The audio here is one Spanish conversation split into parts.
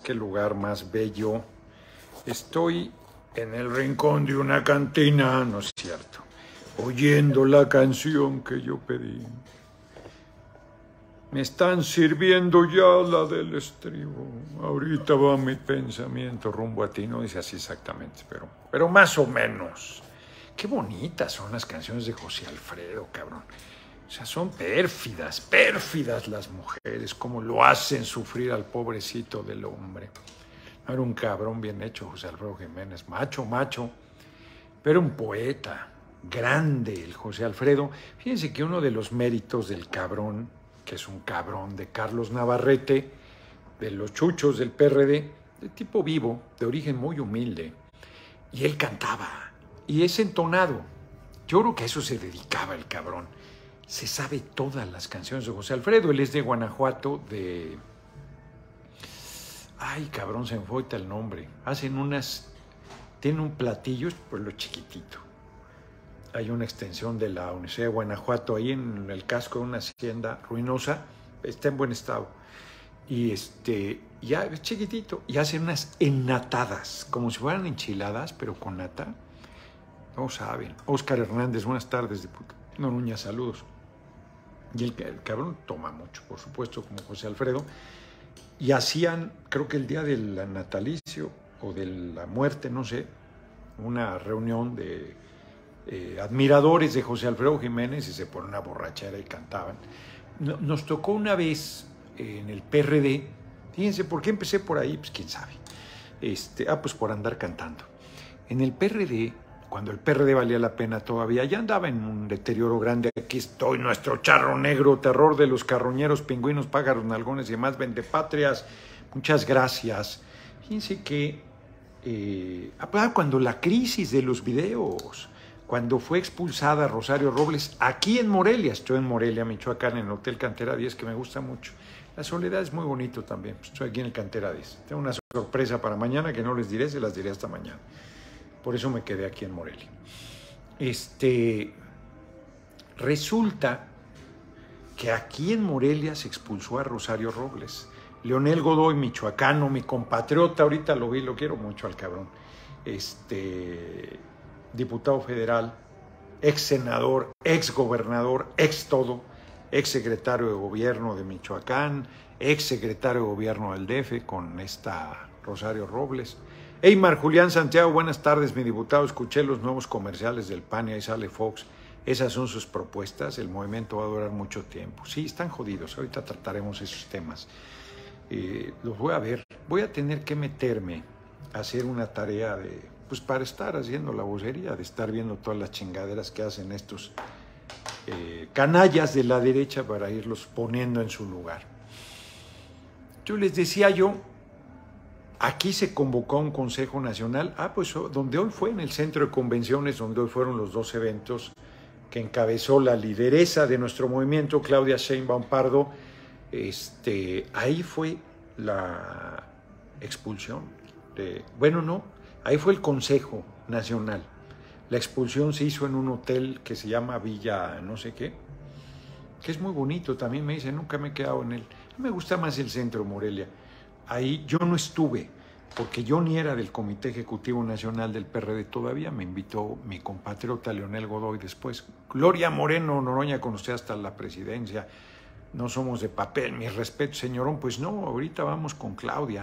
qué lugar más bello. Estoy en el rincón de una cantina, no es cierto, oyendo la canción que yo pedí. Me están sirviendo ya la del estribo. Ahorita va mi pensamiento rumbo a ti. No dice así exactamente, pero más o menos. Qué bonitas son las canciones de José Alfredo, cabrón. O sea, son pérfidas, pérfidas las mujeres, como lo hacen sufrir al pobrecito del hombre. Era un cabrón bien hecho, José Alfredo Jiménez, macho, pero un poeta grande, el José Alfredo. Fíjense que uno de los méritos del cabrón, que es un cabrón de Carlos Navarrete, de los chuchos del PRD, de tipo vivo, de origen muy humilde, y él cantaba, y es entonado. Yo creo que a eso se dedicaba el cabrón. Se sabe todas las canciones de José Alfredo. Él es de Guanajuato, de... Ay, cabrón, se me fue ahorita el nombre. Hacen unas... Tienen un platillo, pues lo chiquitito. Hay una extensión de la Universidad de Guanajuato ahí en el casco de una hacienda ruinosa. Está en buen estado. Y ya es chiquitito. Y hacen unas ennatadas, como si fueran enchiladas, pero con nata. No saben. Óscar Hernández, buenas tardes, diputado. Noruña, saludos. Y el cabrón toma mucho, por supuesto, como José Alfredo. Y hacían, creo que el día del natalicio o de la muerte, no sé, una reunión de admiradores de José Alfredo Jiménez y se ponen una borrachera y cantaban. Nos tocó una vez en el PRD, fíjense, ¿por qué empecé por ahí? Pues quién sabe. Pues por andar cantando. En el PRD, cuando el PRD valía la pena todavía, ya andaba en un deterioro grande. Aquí estoy, nuestro charro negro, terror de los carroñeros, pingüinos, pájaros, nalgones y demás vendepatrias. Muchas gracias. Fíjense que cuando la crisis de los videos, cuando fue expulsada Rosario Robles, aquí en Morelia, estoy en Morelia, Michoacán, en el Hotel Cantera 10, que me gusta mucho. La soledad es muy bonito también, estoy aquí en el Cantera 10. Tengo una sorpresa para mañana que no les diré, se las diré hasta mañana. Por eso me quedé aquí en Morelia. Resulta que aquí en Morelia se expulsó a Rosario Robles. Leonel Godoy, michoacano, mi compatriota, ahorita lo vi, lo quiero mucho al cabrón. Diputado federal, ex senador, ex gobernador, ex todo, ex secretario de gobierno de Michoacán, ex secretario de gobierno del DF con esta Rosario Robles. Eymar Julián Santiago, buenas tardes, mi diputado. Escuché los nuevos comerciales del PAN y ahí sale Fox. Esas son sus propuestas. El movimiento va a durar mucho tiempo. Sí, están jodidos. Ahorita trataremos esos temas. Los voy a ver. Voy a tener que meterme a hacer una tarea pues para estar haciendo la vocería, de estar viendo todas las chingaderas que hacen estos canallas de la derecha para irlos poniendo en su lugar. Yo les decía aquí se convocó a un Consejo Nacional, pues donde hoy fue en el Centro de Convenciones, donde hoy fueron los dos eventos que encabezó la lideresa de nuestro movimiento, Claudia Sheinbaum Pardo. Ahí fue la expulsión ahí fue el Consejo Nacional. La expulsión se hizo en un hotel que se llama Villa no sé qué, que es muy bonito, también me dicen, nunca me he quedado en él. Me gusta más el centro Morelia. Ahí yo no estuve, porque yo ni era del Comité Ejecutivo Nacional del PRD todavía, me invitó mi compatriota Leonel Godoy después. Gloria Moreno Noroña, con usted hasta la presidencia, no somos de papel, mis respetos, señorón. Pues no, ahorita vamos con Claudia.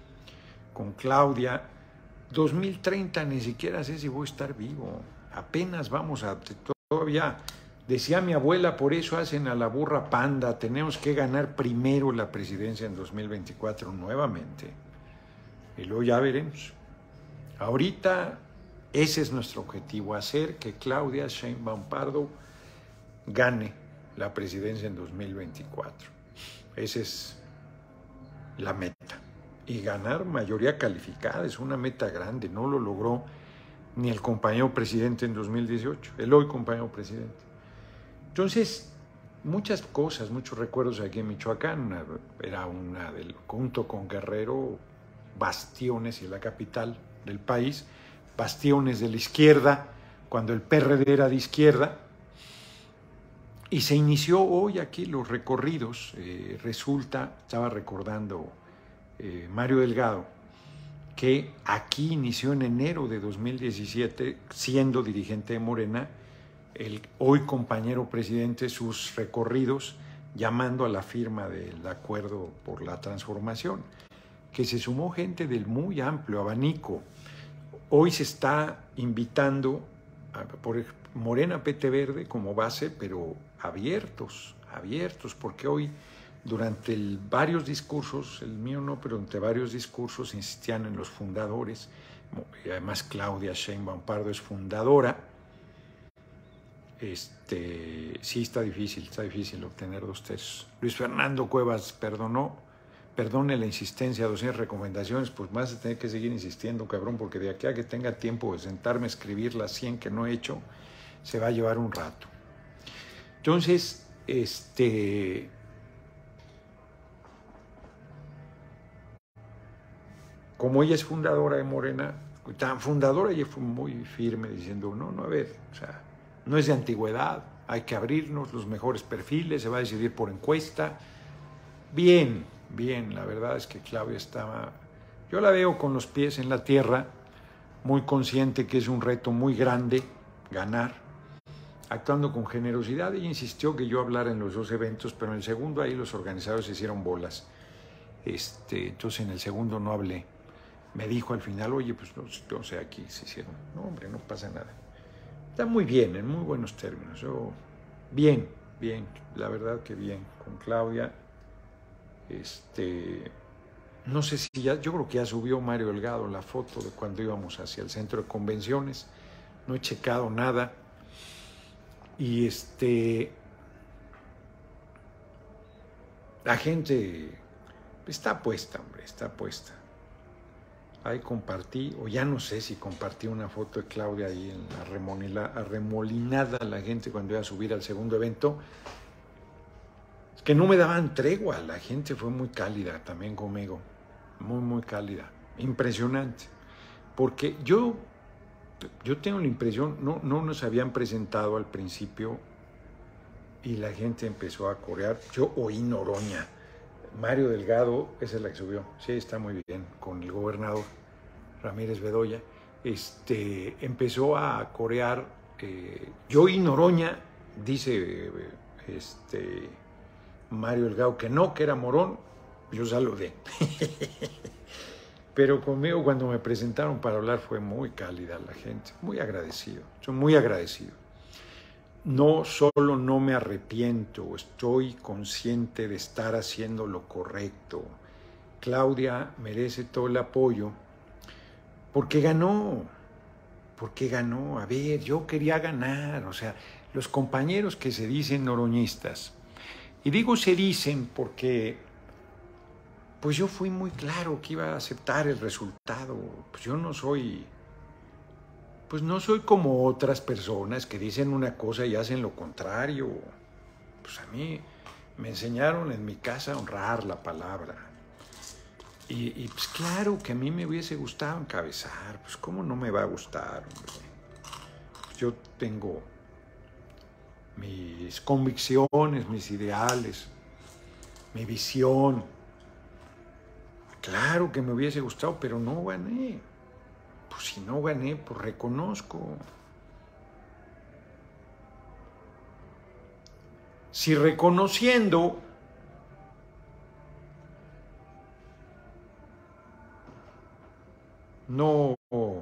2030 ni siquiera sé si voy a estar vivo, apenas vamos todavía, decía mi abuela, por eso hacen a la burra panda, tenemos que ganar primero la presidencia en 2024 nuevamente, y luego ya veremos. Ahorita ese es nuestro objetivo, hacer que Claudia Sheinbaum Pardo gane la presidencia en 2024. Esa es la meta. Y ganar mayoría calificada es una meta grande, no lo logró ni el compañero presidente en 2018, el hoy compañero presidente. Entonces, muchas cosas, muchos recuerdos aquí en Michoacán. Era junto con Guerrero, bastiones, y la capital del país, bastiones de la izquierda, cuando el PRD era de izquierda. Y se inició hoy aquí los recorridos. Estaba recordando Mario Delgado, que aquí inició en enero de 2017 siendo dirigente de Morena, el hoy compañero presidente, sus recorridos llamando a la firma del acuerdo por la transformación, que se sumó gente del muy amplio abanico. Hoy se está invitando por Morena PT Verde como base, pero abiertos, porque hoy durante varios discursos, el mío no, pero entre varios discursos insistían en los fundadores, y además Claudia Sheinbaum Pardo es fundadora. Sí está difícil obtener 2/3. Luis Fernando Cuevas perdone la insistencia, 200 recomendaciones, pues vas a tener que seguir insistiendo, cabrón, porque de aquí a que tenga tiempo de sentarme a escribir las 100 que no he hecho, se va a llevar un rato. Entonces, como ella es fundadora de Morena, tan fundadora, ella fue muy firme diciendo, no, a ver, o sea, no es de antigüedad, hay que abrirnos los mejores perfiles, se va a decidir por encuesta. Bien, la verdad es que Claudia yo la veo con los pies en la tierra, muy consciente que es un reto muy grande ganar, actuando con generosidad. Ella insistió que yo hablara en los 2 eventos, pero en el segundo ahí los organizadores se hicieron bolas. Entonces en el segundo no hablé. Me dijo al final, oye, pues no sé, aquí se hicieron. No, hombre, no pasa nada. Está muy bien, en muy buenos términos. Bien, la verdad que bien. Con Claudia, no sé si ya, yo creo que ya subió Mario Delgado la foto de cuando íbamos hacia el centro de convenciones. No he checado nada. Y la gente está puesta, hombre, está puesta. Ahí compartí, o ya no sé si compartí una foto de Claudia ahí en la arremolinada la gente cuando iba a subir al segundo evento. Es que no me daban tregua, la gente fue muy cálida también conmigo, muy cálida, impresionante. Porque yo tengo la impresión, no nos habían presentado al principio y la gente empezó a corear. Yo oí Noroña. Mario Delgado, esa es la que subió, sí, está muy bien, con el gobernador Ramírez Bedoya, empezó a corear, yo oí Noroña, dice Mario Delgado que no, que era morón, yo saludé. Pero conmigo cuando me presentaron para hablar fue muy cálida la gente, muy agradecido, soy muy agradecido. No solo no me arrepiento, estoy consciente de estar haciendo lo correcto. Claudia merece todo el apoyo porque ganó. A ver, yo quería ganar, o sea, los compañeros que se dicen noroñistas, y digo se dicen porque pues yo fui muy claro que iba a aceptar el resultado, pues yo no soy como otras personas que dicen una cosa y hacen lo contrario. Pues a mí me enseñaron en mi casa a honrar la palabra. Y pues claro que a mí me hubiese gustado encabezar. Pues cómo no me va a gustar, hombre. Pues yo tengo mis convicciones, mis ideales, mi visión. Claro que me hubiese gustado, pero no gané. Pues si no gané, pues reconozco. Si reconociendo no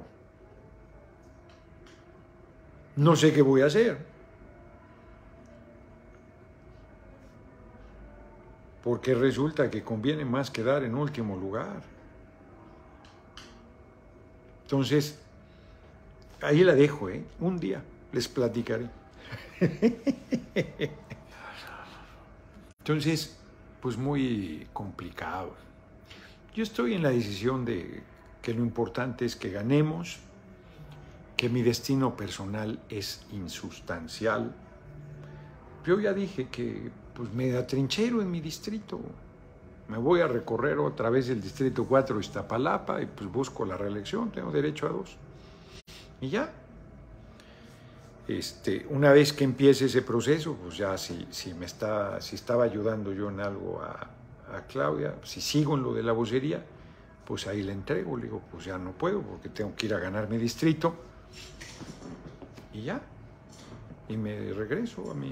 sé qué voy a hacer. Porque resulta que conviene más quedar en último lugar. Entonces, ahí la dejo, ¿eh? Un día les platicaré. Entonces, pues muy complicado. Yo estoy en la decisión de que lo importante es que ganemos, que mi destino personal es insustancial. Yo ya dije que pues me atrinchero en mi distrito. Me voy a recorrer otra vez el distrito 4 de Iztapalapa y pues busco la reelección, tengo derecho a 2. Y ya. Una vez que empiece ese proceso, pues ya si estaba ayudando yo en algo a a Claudia, si sigo en lo de la vocería, pues ahí le entrego. Le digo, pues ya no puedo porque tengo que ir a ganar mi distrito. Y ya. Y me regreso a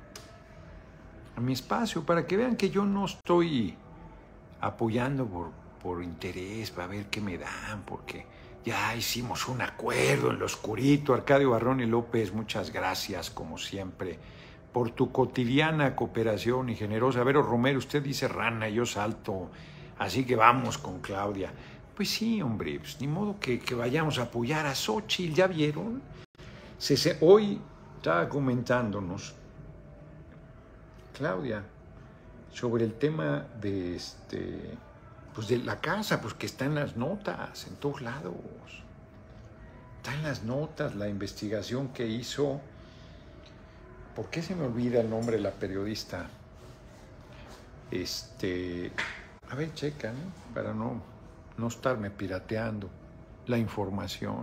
mi espacio para que vean que yo no estoy apoyando por interés, para ver qué me dan, porque ya hicimos un acuerdo en lo oscurito. Arcadio Barrón y López, muchas gracias, como siempre, por tu cotidiana cooperación y generosa. Vero Romero, usted dice rana, yo salto, así que vamos con Claudia. Pues sí, hombre, pues ni modo que vayamos a apoyar a Xóchitl, ¿ya vieron? Hoy estaba comentándonos Claudia sobre el tema de pues de la casa, pues que está en las notas, en todos lados. Está en las notas la investigación que hizo. ¿Por qué se me olvida el nombre de la periodista? A ver, checa, ¿no? Para no estarme pirateando la información.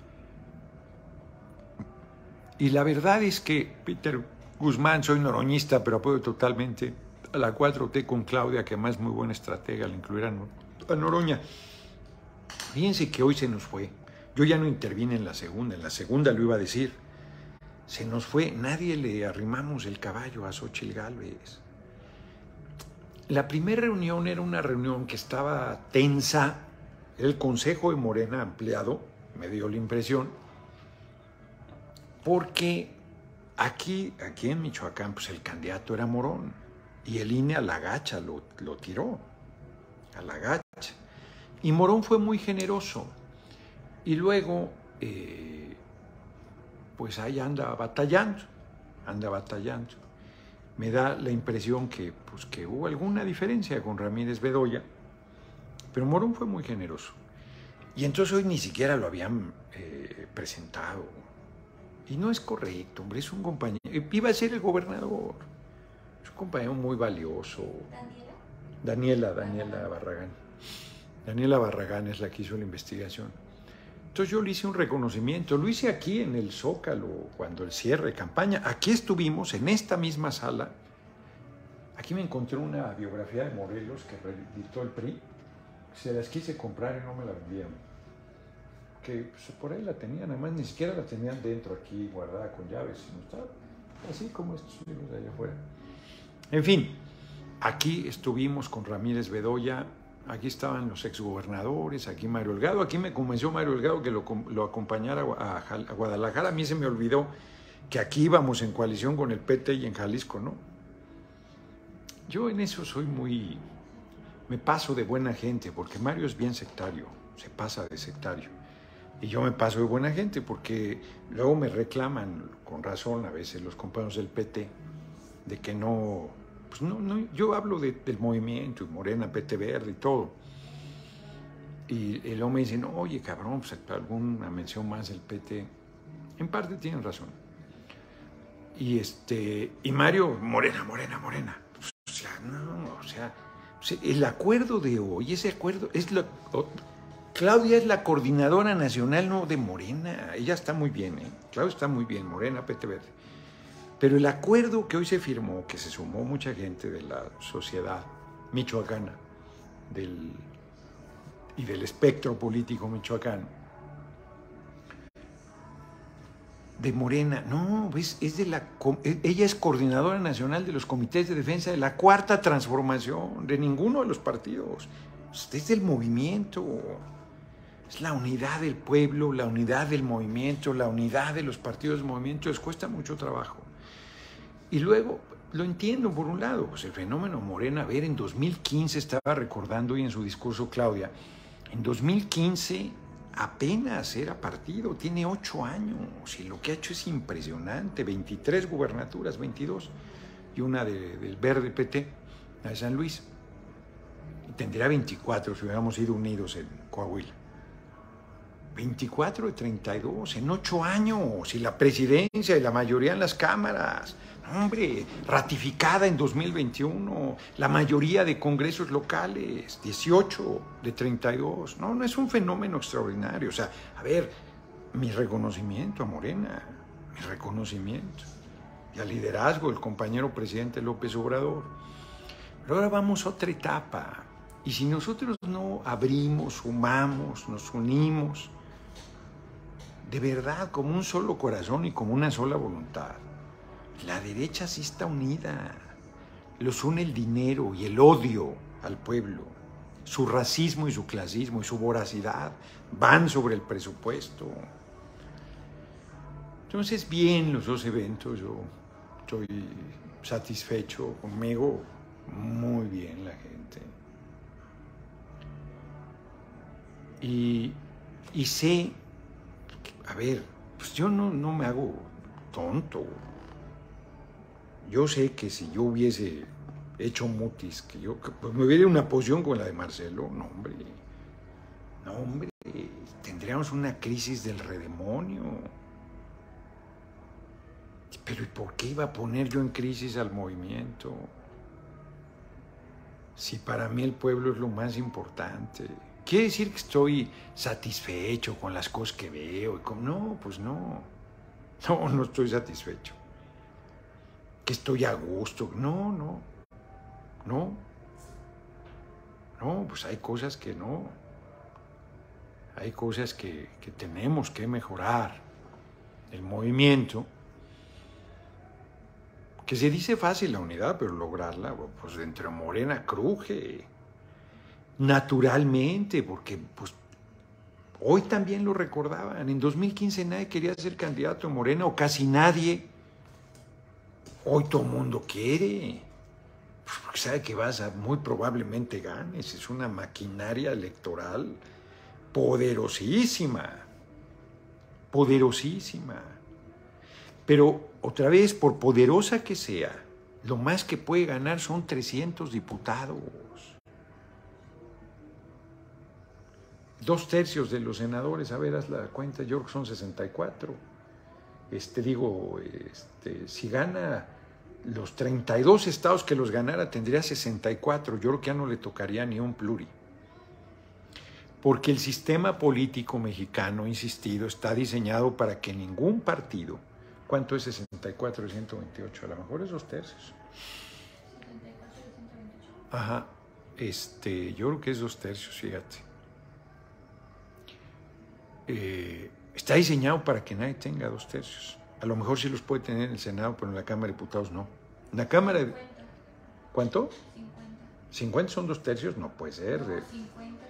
Y la verdad es que Peter Guzmán, soy noroñista, pero apoyo totalmente a la 4T con Claudia, que además es muy buena estratega, le incluirá a Noroña. Fíjense que hoy se nos fue. Yo ya no intervine en la segunda lo iba a decir. Se nos fue, nadie le arrimamos el caballo a Xóchitl Gálvez. La primera reunión era una reunión que estaba tensa, el Consejo de Morena ampliado, me dio la impresión, porque aquí en Michoacán, pues el candidato era Morón, y el INE a la gacha lo tiró, a la gacha. Y Morón fue muy generoso. Y luego, pues ahí anda batallando. Me da la impresión que hubo alguna diferencia con Ramírez Bedoya, pero Morón fue muy generoso. Y entonces hoy ni siquiera lo habían presentado. Y no es correcto, hombre, es un compañero. Iba a ser el gobernador. Es un compañero muy valioso. Daniela Barragán. Daniela Barragán es la que hizo la investigación. Entonces yo le hice un reconocimiento. Lo hice aquí en el Zócalo, cuando el cierre de campaña. Aquí estuvimos, en esta misma sala. Aquí me encontré una biografía de Morelos que reeditó el PRI. Se las quise comprar y no me la vendieron. Que pues, por ahí la tenían, además ni siquiera la tenían dentro aquí guardada con llaves, sino estaba así como estos libros de allá afuera. En fin, aquí estuvimos con Ramírez Bedoya, aquí estaban los exgobernadores, aquí Mario Delgado, aquí me convenció Mario Delgado que lo acompañara a Guadalajara. A mí se me olvidó que aquí íbamos en coalición con el PT y en Jalisco, ¿no? Yo en eso soy me paso de buena gente, porque Mario es bien sectario, se pasa de sectario. Y yo me paso de buena gente porque luego me reclaman, con razón a veces los compañeros del PT, de que no, pues no yo hablo del movimiento, y Morena, PT Verde y todo. Y luego me dicen, oye cabrón, pues alguna mención más del PT. En parte tienen razón. Y Mario, Morena. El acuerdo de hoy, ese acuerdo es lo... Claudia es la coordinadora nacional, no de Morena. Ella está muy bien, ¿eh? Claudia está muy bien, Morena, PT Verde. Pero el acuerdo que hoy se firmó, que se sumó mucha gente de la sociedad michoacana y del espectro político michoacano, de Morena, no, ¿ves? Ella es coordinadora nacional de los comités de defensa de la Cuarta Transformación, de ninguno de los partidos. Es del movimiento. Es la unidad del pueblo, la unidad del movimiento, la unidad de los partidos del movimiento. Les cuesta mucho trabajo. Y luego, lo entiendo por un lado, pues el fenómeno Morena, a ver, en 2015, estaba recordando hoy en su discurso Claudia, en 2015 apenas era partido, tiene 8 años, y lo que ha hecho es impresionante, 23 gubernaturas, 22, y una del Verde PT, la de San Luis. Y tendría 24 si hubiéramos ido unidos en Coahuila. 24 de 32, en 8 años, y la presidencia y la mayoría en las cámaras. Hombre, ratificada en 2021, la mayoría de congresos locales, 18 de 32. No es un fenómeno extraordinario. O sea, a ver, mi reconocimiento a Morena, mi reconocimiento. Y al liderazgo del compañero presidente López Obrador. Pero ahora vamos a otra etapa. Y si nosotros no abrimos, sumamos, nos unimos, de verdad, como un solo corazón y como una sola voluntad, la derecha sí está unida. Los une el dinero y el odio al pueblo. Su racismo y su clasismo y su voracidad van sobre el presupuesto. Entonces, bien los dos eventos, yo estoy satisfecho conmigo, muy bien la gente. Y sé, a ver, pues yo no me hago tonto. Yo sé que si yo hubiese hecho mutis, pues me hubiera una posición con la de Marcelo, no hombre, tendríamos una crisis del redemonio. Pero ¿y por qué iba a poner yo en crisis al movimiento? Si para mí el pueblo es lo más importante. ¿Quiere decir que estoy satisfecho con las cosas que veo? No, pues no. No estoy satisfecho. Que estoy a gusto. No, pues hay cosas que no. Hay cosas que tenemos que mejorar. El movimiento, que se dice fácil la unidad, pero lograrla, pues entre Morena cruje. Naturalmente, porque pues hoy también lo recordaban. En 2015 nadie quería ser candidato a Morena, o casi nadie. Hoy todo el mundo quiere, pues porque sabe que muy probablemente ganes. Es una maquinaria electoral poderosísima, poderosísima. Pero otra vez, por poderosa que sea, lo más que puede ganar son 300 diputados. 2/3 de los senadores, a ver, haz la cuenta, yo creo que son 64. Si gana los 32 estados que los ganara, tendría 64. Yo creo que ya no le tocaría ni un pluri. Porque el sistema político mexicano, insistido, está diseñado para que ningún partido... ¿Cuánto es 64 de 128? A lo mejor es 2/3. 74 de 128. Ajá. Yo creo que es 2/3, fíjate. Está diseñado para que nadie tenga 2/3. A lo mejor sí los puede tener en el Senado, pero en la Cámara de Diputados no. En la Cámara de... 50. ¿Cuánto? 50. ¿50 son 2/3? No puede ser. No, 50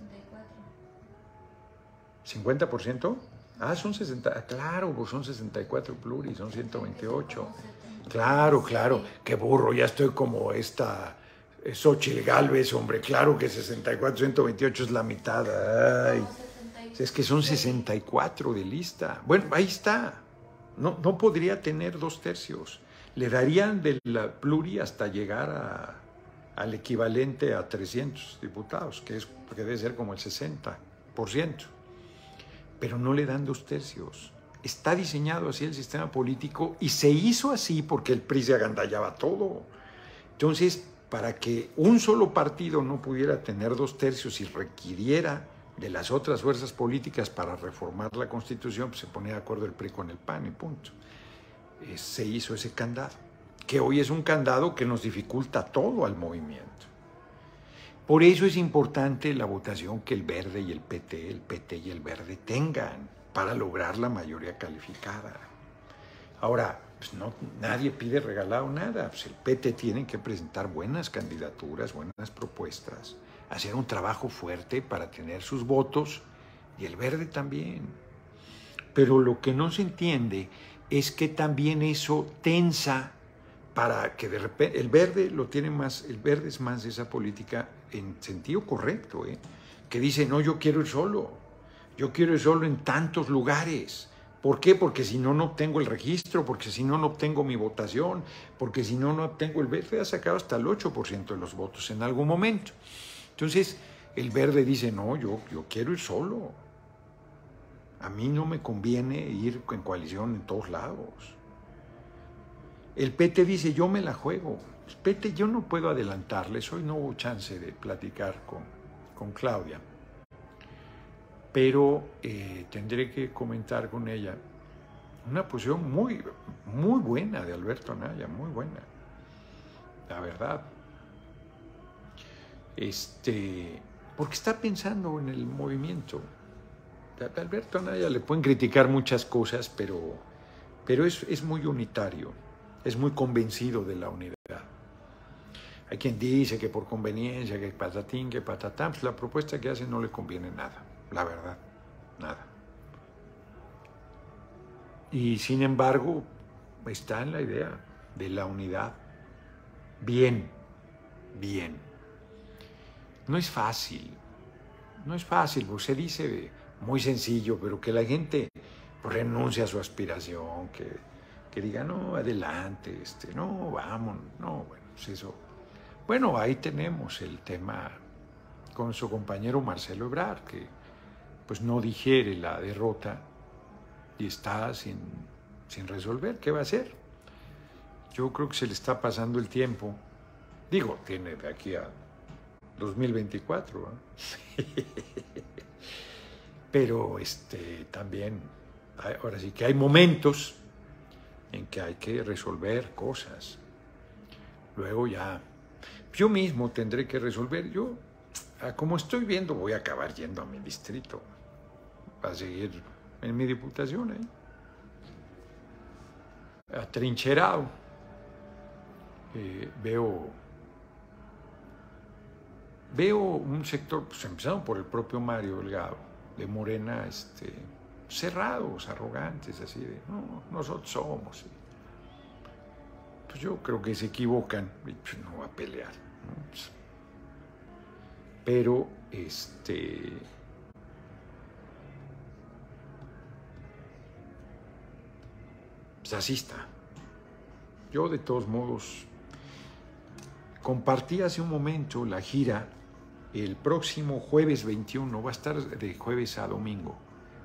los 64. ¿50%? Ah, son 60. Claro, pues son 64 pluris, son 128. Claro. Qué burro, ya estoy como esta Xochitl Gálvez, hombre. Claro que 64, 128 es la mitad. Ay. Es que son 64 de lista. Bueno, ahí está. No podría tener 2/3. Le darían de la pluri hasta llegar al equivalente a 300 diputados, que debe ser como el 60%. Pero no le dan 2/3. Está diseñado así el sistema político y se hizo así porque el PRI se agandallaba todo. Entonces, para que un solo partido no pudiera tener 2/3 y requiriera de las otras fuerzas políticas para reformar la Constitución, pues se ponía de acuerdo el PRI con el PAN y punto. Se hizo ese candado, que hoy es un candado que nos dificulta todo al movimiento. Por eso es importante la votación que el Verde y el PT y el Verde tengan para lograr la mayoría calificada. Ahora, pues nadie pide regalado nada. Pues el PT tiene que presentar buenas candidaturas, buenas propuestas, hacer un trabajo fuerte para tener sus votos, y el Verde también. Pero lo que no se entiende es que también eso tensa para que de repente el Verde es más de esa política en sentido correcto, que dice, no, yo quiero ir solo en tantos lugares. ¿Por qué? Porque si no obtengo el registro, porque si no obtengo mi votación, porque si no obtengo... El Verde ha sacado hasta el 8% de los votos en algún momento. Entonces, el Verde dice, no, yo quiero ir solo. A mí no me conviene ir en coalición en todos lados. El PT dice, yo me la juego. El PT, yo no puedo adelantarles, hoy no hubo chance de platicar con Claudia, pero tendré que comentar con ella una posición muy, muy buena de Alberto Anaya, muy buena, la verdad. porque está pensando en el movimiento. A Alberto Anaya le pueden criticar muchas cosas, pero es muy unitario, es muy convencido de la unidad. Hay quien dice que por conveniencia, que patatín, que patatán, pues la propuesta que hace no le conviene nada, la verdad, nada. Y sin embargo, está en la idea de la unidad. Bien, bien. No es fácil, pues se dice muy sencillo, pero que la gente renuncie a su aspiración, que diga, no, adelante, no, vamos, no, bueno, pues eso. Bueno, ahí tenemos el tema con su compañero Marcelo Ebrard, que pues no digiere la derrota y está sin resolver. ¿Qué va a hacer? Yo creo que se le está pasando el tiempo. Digo, tiene de aquí a 2024, ¿eh? Pero también, ahora sí que hay momentos en que hay que resolver cosas. Luego ya, yo mismo tendré que resolver. Yo, como estoy viendo, voy a acabar yendo a mi distrito, a seguir en mi diputación, atrincherado. Veo un sector, pues empezando por el propio Mario Delgado, de Morena, cerrados, arrogantes, así de, no, nosotros somos. Pues yo creo que se equivocan y pues no va a pelear, ¿no? Pues, pero, pues así está. Yo, de todos modos, compartí hace un momento la gira. El próximo jueves 21, va a estar de jueves a domingo,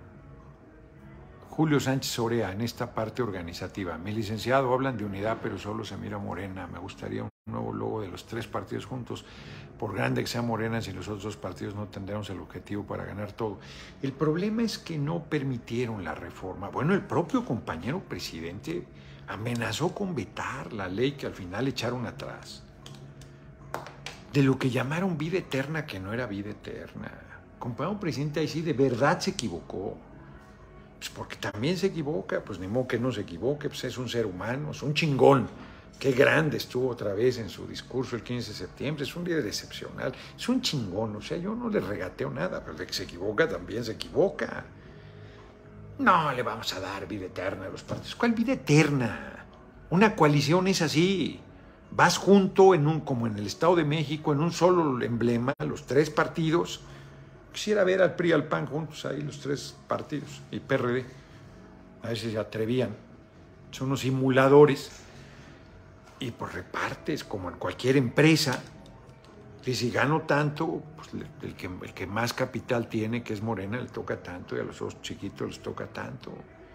Julio Sánchez Orea, en esta parte organizativa. Mi licenciado, hablan de unidad, pero solo se mira Morena. Me gustaría un nuevo logo de los tres partidos juntos. Por grande que sea Morena, si los otros dos partidos no tendremos el objetivo para ganar todo. El problema es que no permitieron la reforma. Bueno, el propio compañero presidente amenazó con vetar la ley que al final echaron atrás, de lo que llamaron vida eterna, que no era vida eterna. Compañero presidente, ahí sí de verdad se equivocó. Pues porque también se equivoca, pues ni modo que no se equivoque, pues es un ser humano, es un chingón. Qué grande estuvo otra vez en su discurso el 15 de septiembre, es un líder excepcional, es un chingón. O sea, yo no le regateo nada, pero de que se equivoca también se equivoca. No le vamos a dar vida eterna a los partidos. ¿Cuál vida eterna? Una coalición es así. Vas junto, como en el Estado de México, en un solo emblema, los tres partidos. Quisiera ver al PRI y al PAN juntos ahí, los tres partidos, y PRD. A ver si se atrevían. Son unos simuladores. Y pues repartes, como en cualquier empresa. Y si gano tanto, pues el que más capital tiene, que es Morena, le toca tanto, y a los otros chiquitos les toca tanto.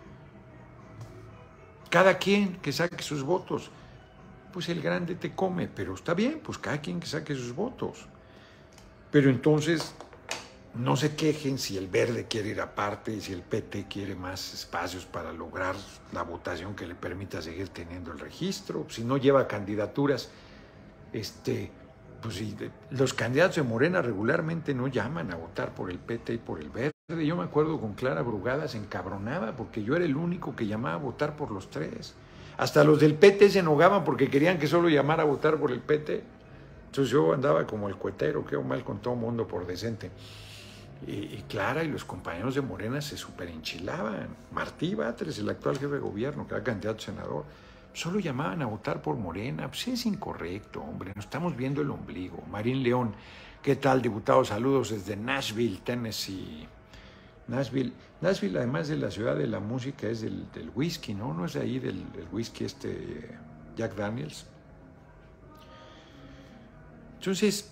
Cada quien que saque sus votos. Pues el grande te come, pero está bien, pues cada quien que saque sus votos. Pero entonces no se quejen si el verde quiere ir aparte y si el PT quiere más espacios para lograr la votación que le permita seguir teniendo el registro. Si no lleva candidaturas, pues los candidatos de Morena regularmente no llaman a votar por el PT y por el verde. Yo me acuerdo con Clara Brugada se encabronaba porque yo era el único que llamaba a votar por los tres. Hasta los del PT se enojaban porque querían que solo llamara a votar por el PT. Entonces yo andaba como el cuetero, quedo mal con todo mundo por decente. Y Clara y los compañeros de Morena se superenchilaban. Martí Batres, el actual jefe de gobierno, que era candidato a senador, solo llamaban a votar por Morena. Pues es incorrecto, hombre, nos estamos viendo el ombligo. Marín León, ¿qué tal, diputado? Saludos desde Nashville, Tennessee. Nashville, además de la ciudad de la música, es del whisky, ¿no? ¿No es de ahí del whisky Jack Daniels? Entonces,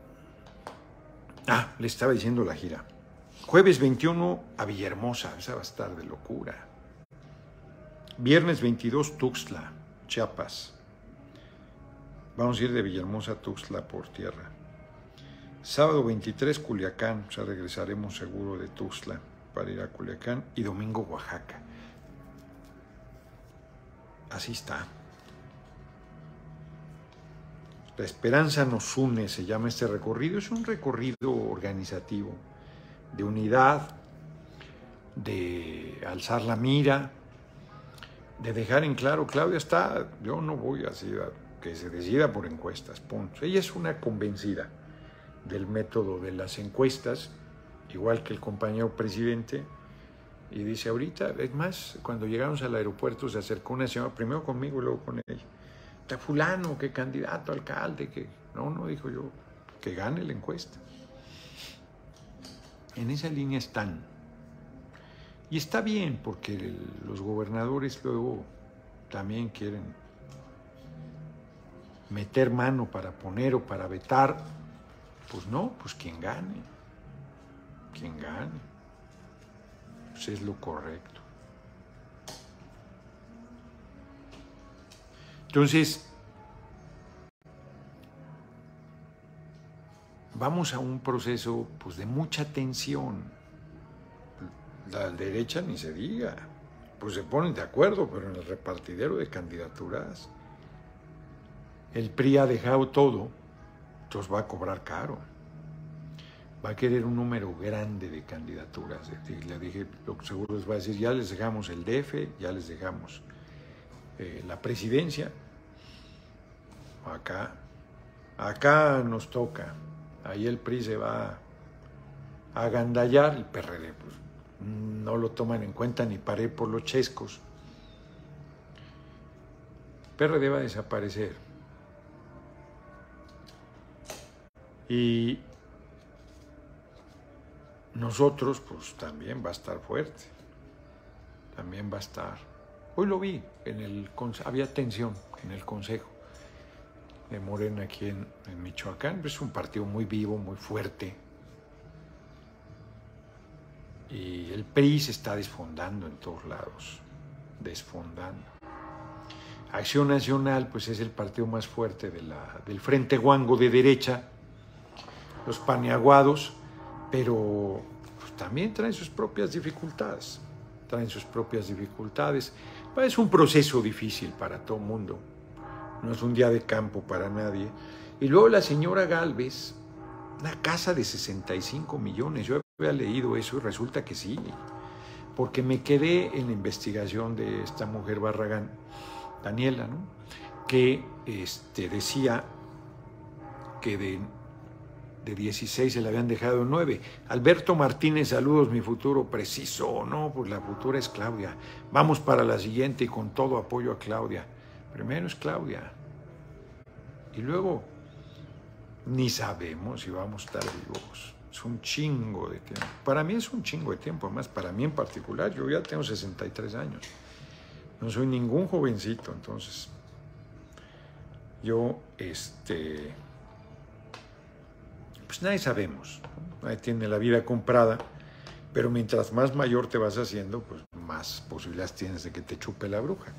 le estaba diciendo la gira. Jueves 21 a Villahermosa, esa va a estar de locura. Viernes 22, Tuxtla, Chiapas. Vamos a ir de Villahermosa a Tuxtla por tierra. Sábado 23, Culiacán, o sea, regresaremos seguro de Tuxtla para ir a Culiacán, y domingo, Oaxaca. Así está. La esperanza nos une, se llama este recorrido. Es un recorrido organizativo, de unidad, de alzar la mira, de dejar en claro, Claudia está, yo no voy así a que se decida por encuestas, punto. Ella es una convencida del método de las encuestas, igual que el compañero presidente, y dice ahorita, es más, cuando llegamos al aeropuerto se acercó una señora, primero conmigo y luego con ella. Está fulano, que candidato a alcalde, que no, dijo yo, que gane la encuesta. En esa línea están. Y está bien, porque los gobernadores luego también quieren meter mano para poner o para vetar. Pues no, pues quien gane. Quien gane. Pues es lo correcto. Entonces, vamos a un proceso pues, de mucha tensión. La derecha ni se diga, pues se ponen de acuerdo, pero en el repartidero de candidaturas, el PRI ha dejado todo, entonces va a cobrar caro. Va a querer un número grande de candidaturas. Y le dije, lo que seguro les va a decir, ya les dejamos el DF, ya les dejamos la presidencia. Acá nos toca. Ahí el PRI se va a agandallar, el PRD pues no lo toman en cuenta ni paré por los chescos. El PRD va a desaparecer. Y nosotros pues también va a estar fuerte. También va a estar. Hoy lo vi, había tensión en el Consejo de Morena aquí en Michoacán. Es un partido muy vivo, muy fuerte. Y el PRI se está desfondando en todos lados, desfondando. Acción Nacional, pues es el partido más fuerte del Frente Guango de derecha, los paneaguados, pero pues, también traen sus propias dificultades. Es un proceso difícil para todo el mundo, no es un día de campo para nadie. Y luego la señora Gálvez, una casa de 65 millones, yo había leído eso y resulta que sí, porque me quedé en la investigación de esta mujer Barragán, Daniela, ¿no? Que decía que de 16 se le habían dejado 9. Alberto Martínez, saludos, mi futuro preciso. No, pues la futura es Claudia. Vamos para la siguiente y con todo apoyo a Claudia. Primero es Claudia. Y luego ni sabemos si vamos a estar vivos. Es un chingo de tiempo. Para mí es un chingo de tiempo, además para mí en particular. Yo ya tengo 63 años. No soy ningún jovencito, entonces yo, pues nadie sabemos, ¿no? Nadie tiene la vida comprada, pero mientras más mayor te vas haciendo, pues más posibilidades tienes de que te chupe la bruja.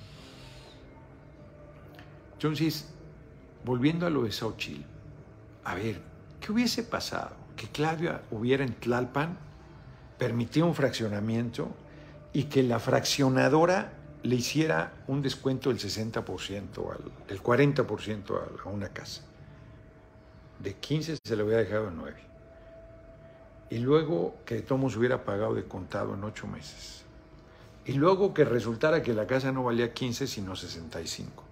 Entonces, volviendo a lo de Xóchitl, a ver, ¿qué hubiese pasado? Que Claudia hubiera en Tlalpan permitido un fraccionamiento y que la fraccionadora le hiciera un descuento del 60%, del 40% a una casa. De 15 se le hubiera dejado en 9. Y luego que Tomos hubiera pagado de contado en 8 meses. Y luego que resultara que la casa no valía 15, sino 65.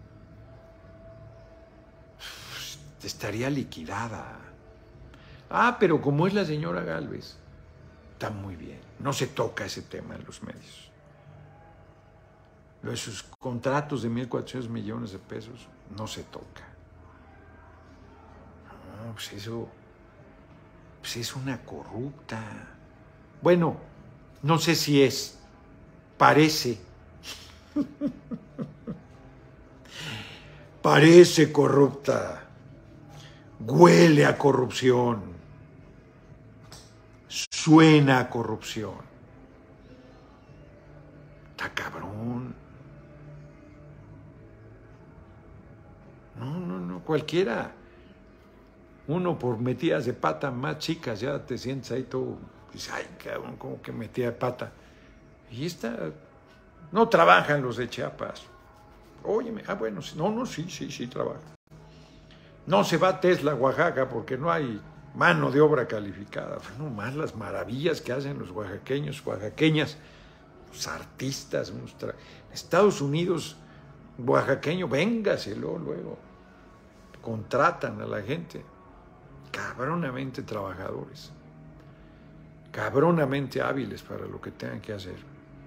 Estaría liquidada. Ah, pero como es la señora Gálvez, está muy bien. No se toca ese tema en los medios. Lo de sus contratos de 1.400 millones de pesos no se toca. No, pues eso pues es una corrupta. Bueno, no sé si es, parece. Parece corrupta. Huele a corrupción. Suena a corrupción. Está cabrón. No, cualquiera. Uno por metidas de pata más chicas, ya te sientes ahí todo, dices, ay, cabrón, como que metida de pata. Y esta, no trabajan los de Chiapas. Óyeme, bueno, no, sí trabajan. No se va a Tesla a Oaxaca porque no hay mano de obra calificada. No más las maravillas que hacen los oaxaqueños, oaxaqueñas, los artistas. Estados Unidos, oaxaqueño, véngaselo luego. Contratan a la gente, cabronamente trabajadores, cabronamente hábiles para lo que tengan que hacer.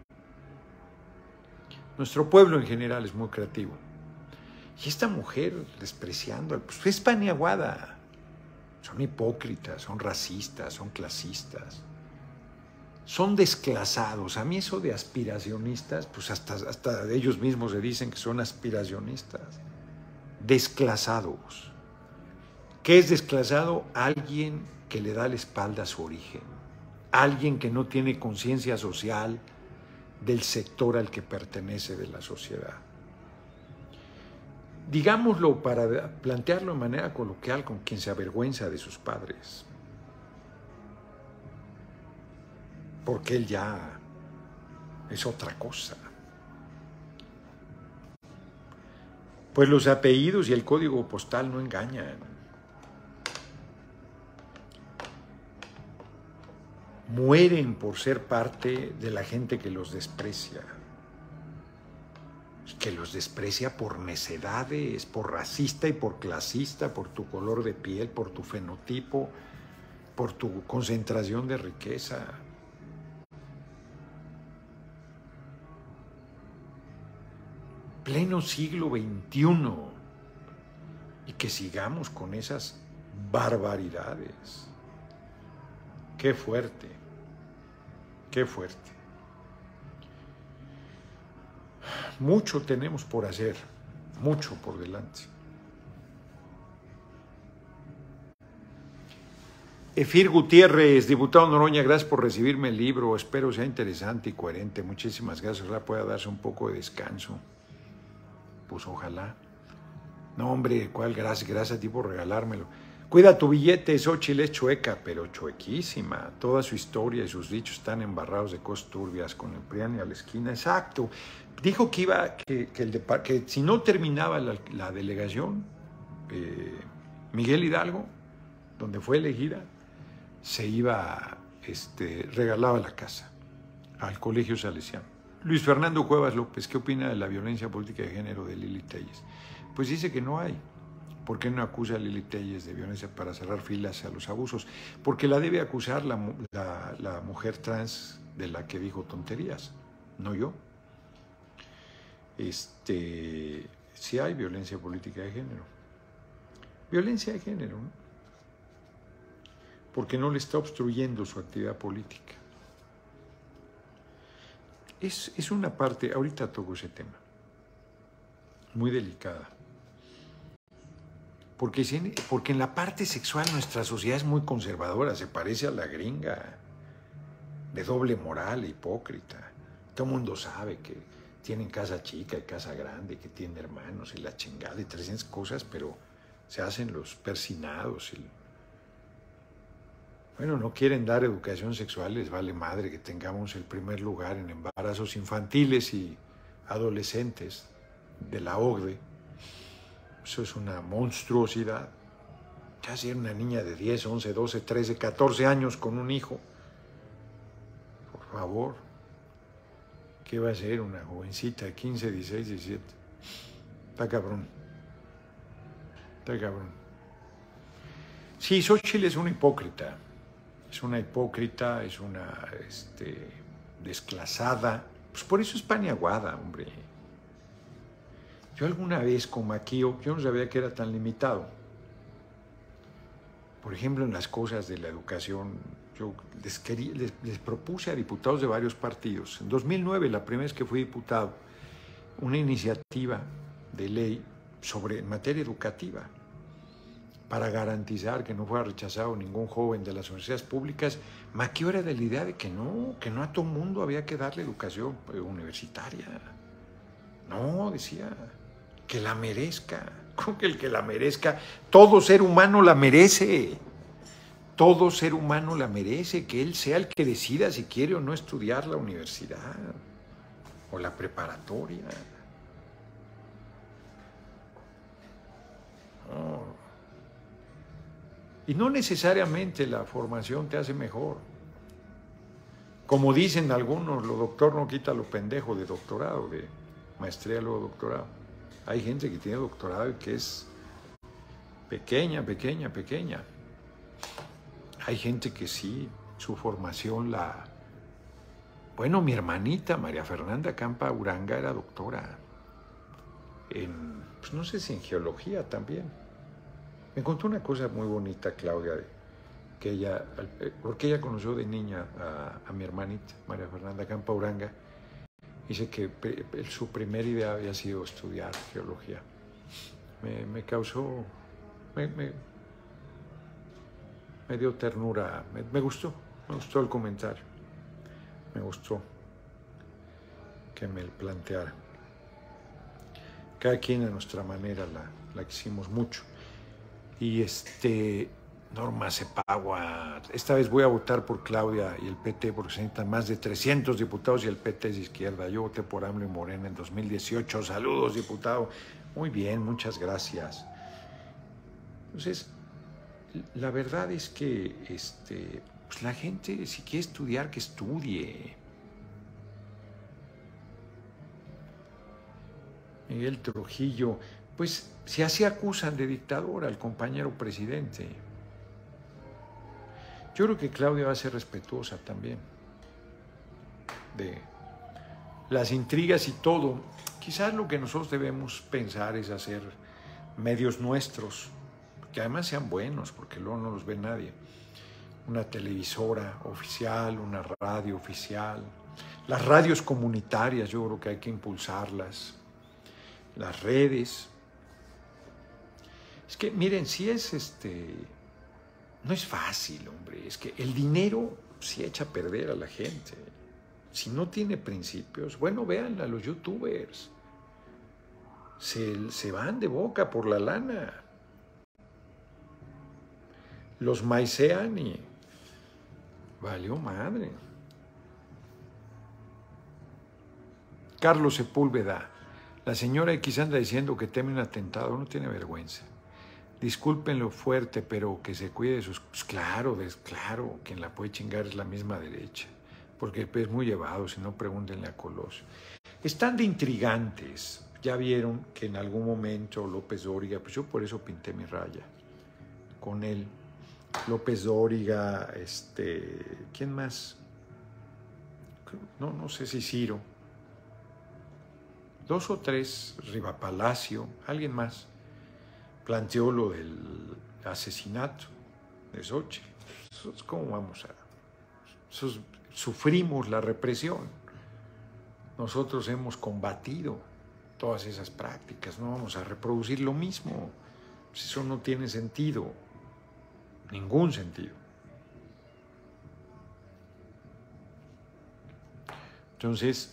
Nuestro pueblo en general es muy creativo. Y esta mujer despreciando, pues es paniaguada. Son hipócritas, son racistas, son clasistas. Son desclasados. A mí eso de aspiracionistas, pues hasta ellos mismos se dicen que son aspiracionistas. Desclasados. ¿Qué es desclasado? Alguien que le da la espalda a su origen. Alguien que no tiene conciencia social del sector al que pertenece de la sociedad. Digámoslo para plantearlo de manera coloquial, con quien se avergüenza de sus padres. Porque él ya es otra cosa. Pues los apellidos y el código postal no engañan. Mueren por ser parte de la gente que los desprecia. Que los desprecia por necedades, por racista y por clasista, por tu color de piel, por tu fenotipo, por tu concentración de riqueza. Pleno siglo XXI, y que sigamos con esas barbaridades. Qué fuerte, qué fuerte. Mucho tenemos por hacer, mucho por delante. Efir Gutiérrez, diputado Noroña, gracias por recibirme el libro, espero sea interesante y coherente. Muchísimas gracias, ojalá pueda darse un poco de descanso. Pues ojalá. No, hombre, ¿cuál gracias? Gracias a ti por regalármelo. Cuida tu billete, Xóchitl es chueca, pero chuequísima. Toda su historia y sus dichos están embarrados de cosas turbias, con el PRIAN y a la esquina. Exacto. Dijo que iba, que si no terminaba la delegación, Miguel Hidalgo, donde fue elegida, se iba, regalaba la casa al Colegio Salesiano. Luis Fernando Cuevas López, ¿qué opina de la violencia política de género de Lili Téllez? Pues dice que no hay. ¿Por qué no acusa a Lili Téllez de violencia para cerrar filas a los abusos? Porque la debe acusar la mujer trans de la que dijo tonterías, no yo. Sí hay violencia política de género. Violencia de género, ¿no? Porque no le está obstruyendo su actividad política. Es una parte, ahorita toco ese tema, muy delicada. Porque en la parte sexual nuestra sociedad es muy conservadora, se parece a la gringa, de doble moral, hipócrita. Todo el mundo sabe que tienen casa chica y casa grande, que tienen hermanos y la chingada y 300 cosas, pero se hacen los persinados. Bueno, no quieren dar educación sexual, les vale madre que tengamos el primer lugar en embarazos infantiles y adolescentes de la OCDE. Eso es una monstruosidad. Ya si era una niña de 10, 11, 12, 13, 14 años con un hijo. Por favor. ¿Qué va a ser una jovencita de 15, 16, 17? Está cabrón. Está cabrón. Sí, Xóchitl es una hipócrita. Es una hipócrita, es una desclasada. Pues por eso es paniaguada, hombre. Yo alguna vez con Maquio, yo no sabía que era tan limitado. Por ejemplo, en las cosas de la educación, yo les propuse a diputados de varios partidos. En 2009, la primera vez que fui diputado, una iniciativa de ley en materia educativa para garantizar que no fuera rechazado ningún joven de las universidades públicas. Maquio era de la idea de que no a todo mundo había que darle educación universitaria. No, decía, que la merezca. ¿Cómo que el que la merezca? Todo ser humano la merece. Todo ser humano la merece, que él sea el que decida si quiere o no estudiar la universidad o la preparatoria. No. Y no necesariamente la formación te hace mejor. Como dicen algunos, lo doctor no quita lo pendejo de doctorado, de maestría luego doctorado. Hay gente que tiene doctorado y que es pequeña. Hay gente que sí, su formación la... Bueno, mi hermanita María Fernanda Campa Uranga era doctora en, pues no sé si en geología también. Me contó una cosa muy bonita, Claudia, que ella, porque ella conoció de niña a mi hermanita María Fernanda Campa Uranga. Dice que su primera idea había sido estudiar geología. Me causó, me dio ternura, me gustó el comentario, me gustó que me planteara. Cada quien a nuestra manera la quisimos mucho. Y Norma Cepagua, esta vez voy a votar por Claudia y el PT porque se necesitan más de 300 diputados y el PT es izquierda. Yo voté por AMLO y Morena en 2018. Saludos, diputado. Muy bien, muchas gracias. Entonces, la verdad es que pues la gente, si quiere estudiar, que estudie. Miguel Trujillo, pues si así acusan de dictador al compañero presidente. Yo creo que Claudia va a ser respetuosa también de las intrigas y todo. Quizás lo que nosotros debemos pensar es hacer medios nuestros, que además sean buenos, porque luego no los ve nadie. Una televisora oficial, una radio oficial, las radios comunitarias, yo creo que hay que impulsarlas, las redes. Es que, miren, si es no es fácil, hombre, es que el dinero sí echa a perder a la gente. Si no tiene principios, bueno, véanla, los youtubers se van de boca por la lana. Los maicean y valió madre. Carlos Sepúlveda, la señora X anda diciendo que teme un atentado, no tiene vergüenza. Discúlpenlo fuerte, pero que se cuide de sus... Pues claro, claro, quien la puede chingar es la misma derecha, porque es muy llevado, si no pregúntenle a Colosio. Están de intrigantes. Ya vieron que en algún momento López Dóriga, pues yo por eso pinté mi raya con él. López Dóriga, ¿quién más? No sé si Ciro. 2 o 3, Riva Palacio, alguien más, planteó lo del asesinato de Xochitl. ¿Cómo vamos a...? Sufrimos la represión. Nosotros hemos combatido todas esas prácticas. No vamos a reproducir lo mismo. Eso no tiene sentido. Ningún sentido. Entonces,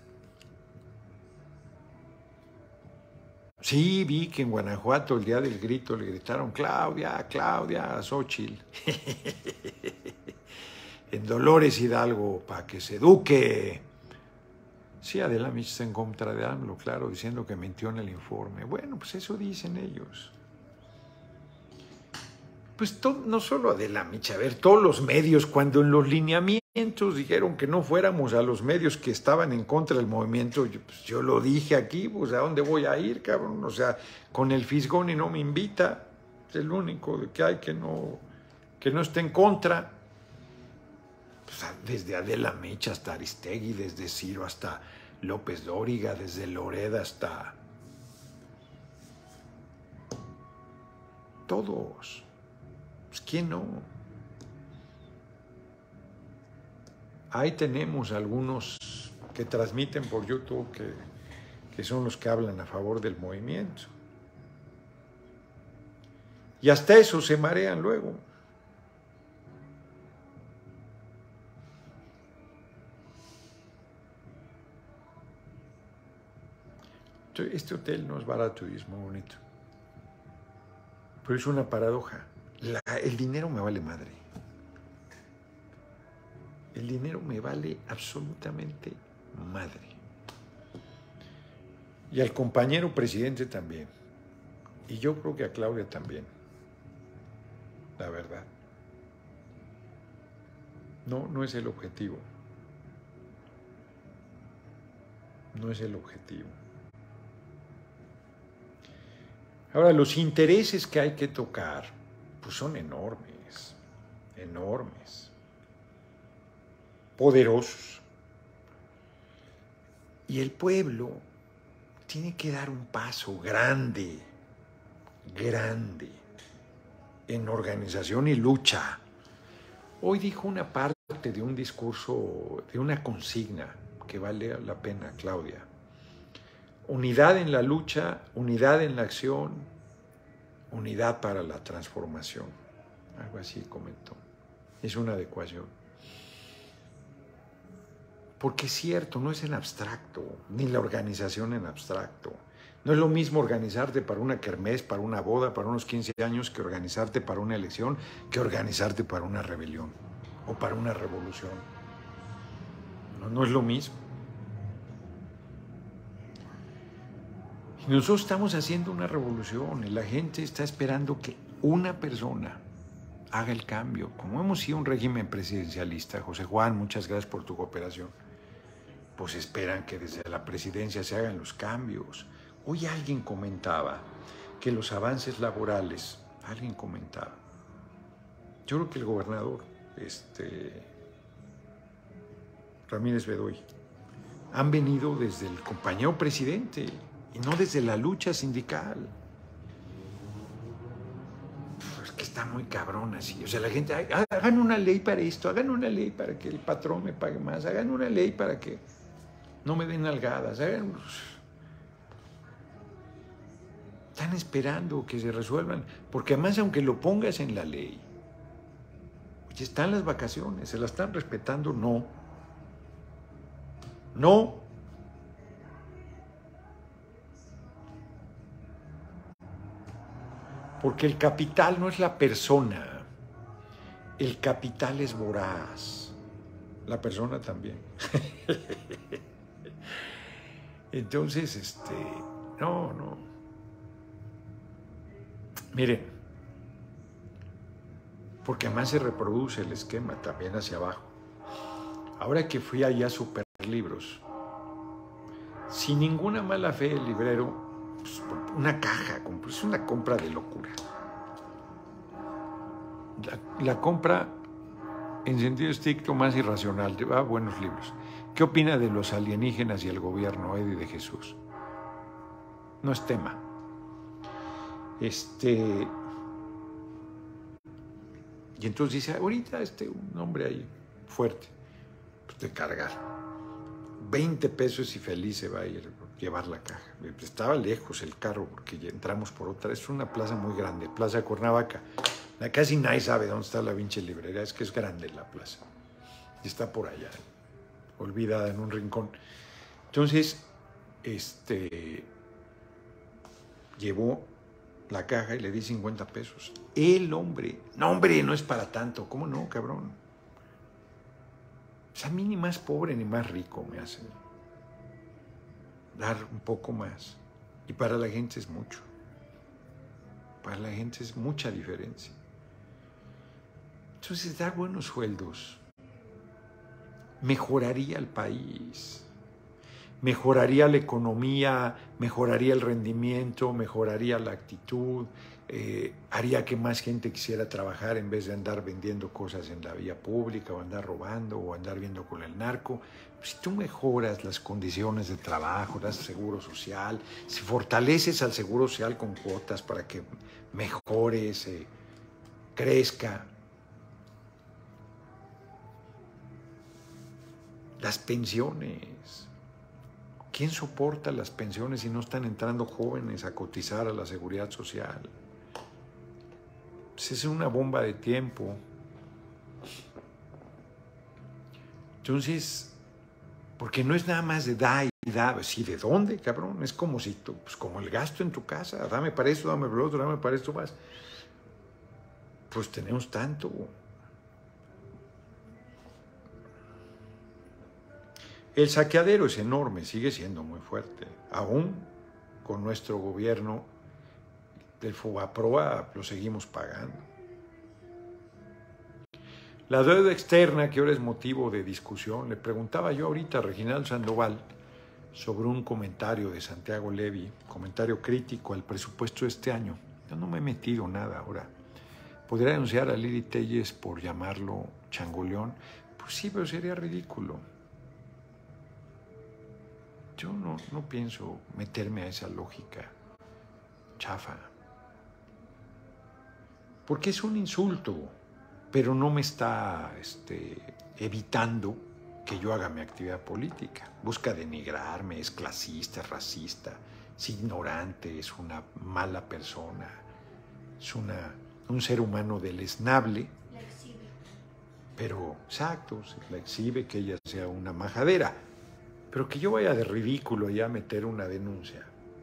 sí, vi que en Guanajuato el día del grito le gritaron Claudia, Claudia, a Xochitl. En Dolores Hidalgo, para que se eduque. Sí, Adela Micha está en contra de AMLO, claro, diciendo que mintió en el informe. Bueno, pues eso dicen ellos. Pues no solo Adela Micha, a ver, todos los medios, cuando en los lineamientos dijeron que no fuéramos a los medios que estaban en contra del movimiento, yo lo dije aquí, pues ¿a dónde voy a ir, cabrón? O sea, con el Fisgón y no me invita, es el único que hay que no esté en contra. Pues, desde Adela Micha hasta Aristegui, desde Ciro hasta López Dóriga, desde Loreda hasta... todos. Pues, ¿quién no? Ahí tenemos algunos que transmiten por YouTube que son los que hablan a favor del movimiento. Y hasta eso se marean luego. Este hotel no es barato y es muy bonito. Pero es una paradoja. El dinero me vale madre. El dinero me vale absolutamente madre. Y al compañero presidente también. Y yo creo que a Claudia también. la verdad. No es el objetivo. No es el objetivo. Ahora, los intereses que hay que tocar, pues son enormes, enormes, poderosos. Y el pueblo tiene que dar un paso grande, grande, en organización y lucha. Hoy dijo una parte de un discurso, de una consigna que vale la pena, Claudia. Unidad en la lucha, unidad en la acción, unidad para la transformación. Algo así comentó. Es una adecuación. Porque es cierto, no es en abstracto, ni la organización en abstracto. No es lo mismo organizarte para una kermés, para una boda, para unos 15 años, que organizarte para una elección, que organizarte para una rebelión o para una revolución. No es lo mismo. Y nosotros estamos haciendo una revolución y la gente está esperando que una persona haga el cambio. Como hemos sido un régimen presidencialista, José Juan, muchas gracias por tu cooperación, pues esperan que desde la presidencia se hagan los cambios. Hoy alguien comentaba que los avances laborales, yo creo que el gobernador Ramírez Bedoy, han venido desde el compañero presidente y no desde la lucha sindical. Pues que está muy cabrón así. O sea, la gente, hagan una ley para esto, hagan una ley para que el patrón me pague más, hagan una ley para que no me den nalgadas, están esperando que se resuelvan, porque además aunque lo pongas en la ley, ya están las vacaciones, se las están respetando, no. Porque el capital no es la persona, el capital es voraz, la persona también. Entonces, no. Miren, porque además se reproduce el esquema también hacia abajo. Ahora que fui allá a Superlibros, sin ninguna mala fe, el librero, pues, una caja, es una compra de locura. La compra en sentido estricto más irracional, lleva buenos libros. ¿Qué opina de los alienígenas y el gobierno, Eddie de Jesús? No es tema. Y entonces dice, ahorita un hombre ahí, fuerte, pues de cargar, 20 pesos y feliz se va a ir a llevar la caja. Estaba lejos el carro porque ya entramos por otra, es una plaza muy grande, Plaza Cuernavaca. Casi nadie sabe dónde está la pinche librería, es que es grande la plaza. Y está por allá, olvidada en un rincón. Entonces, llevó la caja y le di 50 pesos. El hombre, no es para tanto. ¿Cómo no, cabrón? O sea, a mí ni más pobre ni más rico me hace dar un poco más. Y para la gente es mucho. Para la gente es mucha diferencia. Entonces, dar buenos sueldos mejoraría el país, mejoraría la economía, mejoraría el rendimiento, mejoraría la actitud, haría que más gente quisiera trabajar en vez de andar vendiendo cosas en la vía pública o andar robando o andar viendo con el narco. Si tú mejoras las condiciones de trabajo, das seguro social, si fortaleces al seguro social con cuotas para que mejore, crezca. Las pensiones. ¿Quién soporta las pensiones si no están entrando jóvenes a cotizar a la seguridad social? Pues es una bomba de tiempo. Entonces, porque no es nada más de da y da. Sí, ¿de dónde, cabrón? Es como si tú, pues como el gasto en tu casa. Dame para esto, dame para lo otro, dame para esto más. Pues tenemos tanto. El saqueadero es enorme, sigue siendo muy fuerte. Aún con nuestro gobierno del FOBAPROA lo seguimos pagando. La deuda externa, que ahora es motivo de discusión, le preguntaba yo ahorita a Reginaldo Sandoval sobre un comentario de Santiago Levy, comentario crítico al presupuesto de este año. Yo no me he metido nada ahora. ¿Podría denunciar a Lili Telles por llamarlo changoleón? Pues sí, pero sería ridículo. Yo no pienso meterme a esa lógica chafa. Porque es un insulto, pero no me está evitando que yo haga mi actividad política. Busca denigrarme, es clasista, es racista, es ignorante, es una mala persona, es un ser humano deleznable. La exhibe. Pero, exacto, la exhibe, que ella sea una majadera. Pero que yo vaya de ridículo ya a meter una denuncia.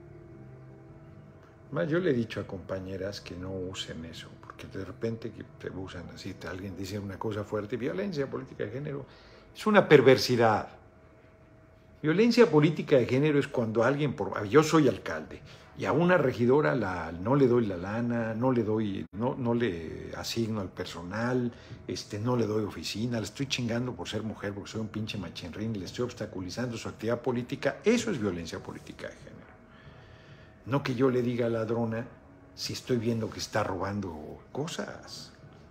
Más yo le he dicho a compañeras que no usen eso, porque de repente que te usan así, alguien dice una cosa fuerte, violencia política de género, es una perversidad. Violencia política de género es cuando alguien, yo soy alcalde, y a una regidora no le doy la lana, no le asigno al personal, no le doy oficina, le estoy chingando por ser mujer, porque soy un pinche machinrín, le estoy obstaculizando su actividad política. Eso es violencia política de género. No que yo le diga ladrona si estoy viendo que está robando cosas.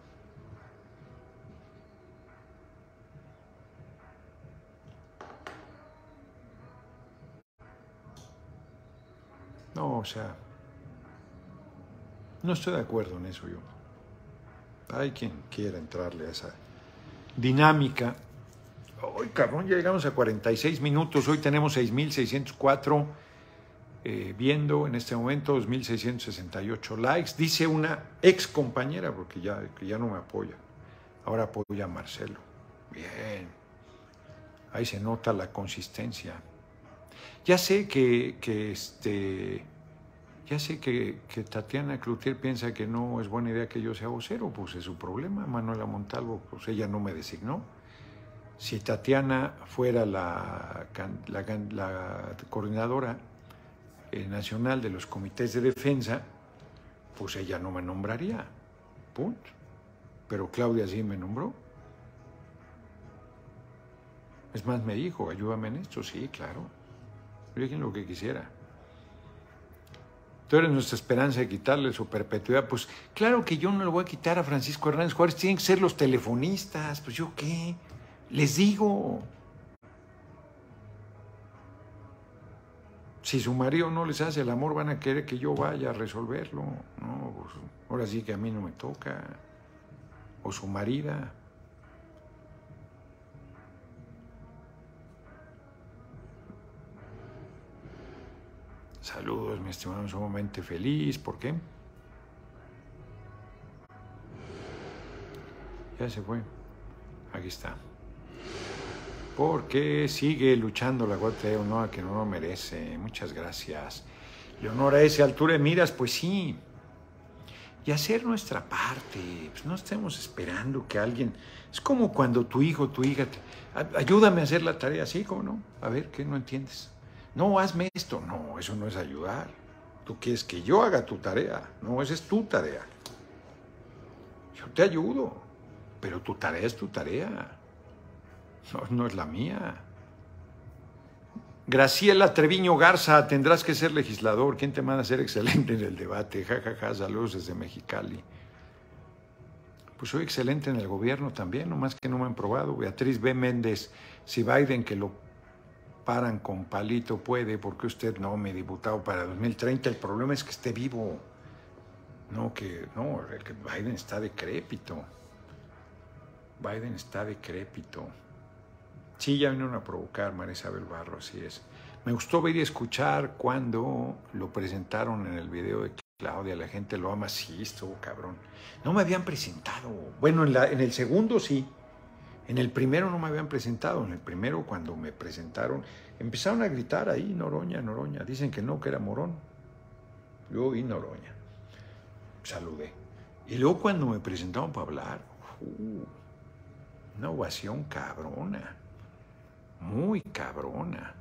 No, o sea, no estoy de acuerdo en eso yo. Hay quien quiera entrarle a esa dinámica. Hoy, cabrón, ya llegamos a 46 minutos. Hoy tenemos 6,604 viendo en este momento, 2,668 likes. Dice una ex compañera, porque que ya no me apoya. Ahora apoya a Marcelo. Bien. Ahí se nota la consistencia. Ya sé que Tatiana Cloutier piensa que no es buena idea que yo sea vocero, pues es su problema. Manuela Montalvo, pues ella no me designó. Si Tatiana fuera la coordinadora nacional de los comités de defensa, pues ella no me nombraría, punto. Pero Claudia sí me nombró. Es más, me dijo, ayúdame en esto. Sí, claro. Dejen lo que quisiera. Tú eres nuestra esperanza de quitarle su perpetuidad. Pues claro que yo no le voy a quitar a Francisco Hernández Juárez. Tienen que ser los telefonistas. Pues yo qué, les digo. Si su marido no les hace el amor, van a querer que yo vaya a resolverlo. No, pues ahora sí que a mí no me toca. O su marida. Saludos, mi estimado, sumamente feliz. ¿Por qué? Ya se fue. Aquí está. Porque sigue luchando la Guardia de Honor, que no lo merece. Muchas gracias. Leonora S. Altura de miras, pues sí. Y hacer nuestra parte. Pues no estemos esperando que alguien... Es como cuando tu hijo, tu hija... Ayúdame a hacer la tarea. ¿Sí? ¿Cómo no? A ver, ¿qué no entiendes? No, hazme esto. No, eso no es ayudar. Tú quieres que yo haga tu tarea. No, esa es tu tarea. Yo te ayudo, pero tu tarea es tu tarea. No es la mía. Graciela Treviño Garza, tendrás que ser legislador. ¿Quién te manda a ser excelente en el debate? Ja, ja, ja, saludos desde Mexicali. Pues soy excelente en el gobierno también, nomás que no me han probado. Beatriz B. Méndez, si Biden que lo paran con palito puede, ¿por qué usted no, mi diputado para 2030? El problema es que esté vivo. Que Biden está decrépito. Biden está decrépito. Sí, ya vinieron a provocar, María Isabel Barro, así es. Me gustó ver y escuchar cuando lo presentaron en el video de Claudia, la gente lo ama, sí, estuvo cabrón. No me habían presentado. Bueno, en el segundo sí. En el primero no me habían presentado. En el primero, cuando me presentaron, empezaron a gritar ahí, Noroña, Noroña. Dicen que no, que era Morón. Yo oí Noroña. Saludé. Y luego cuando me presentaron para hablar, una ovación cabrona. Muy cabrona.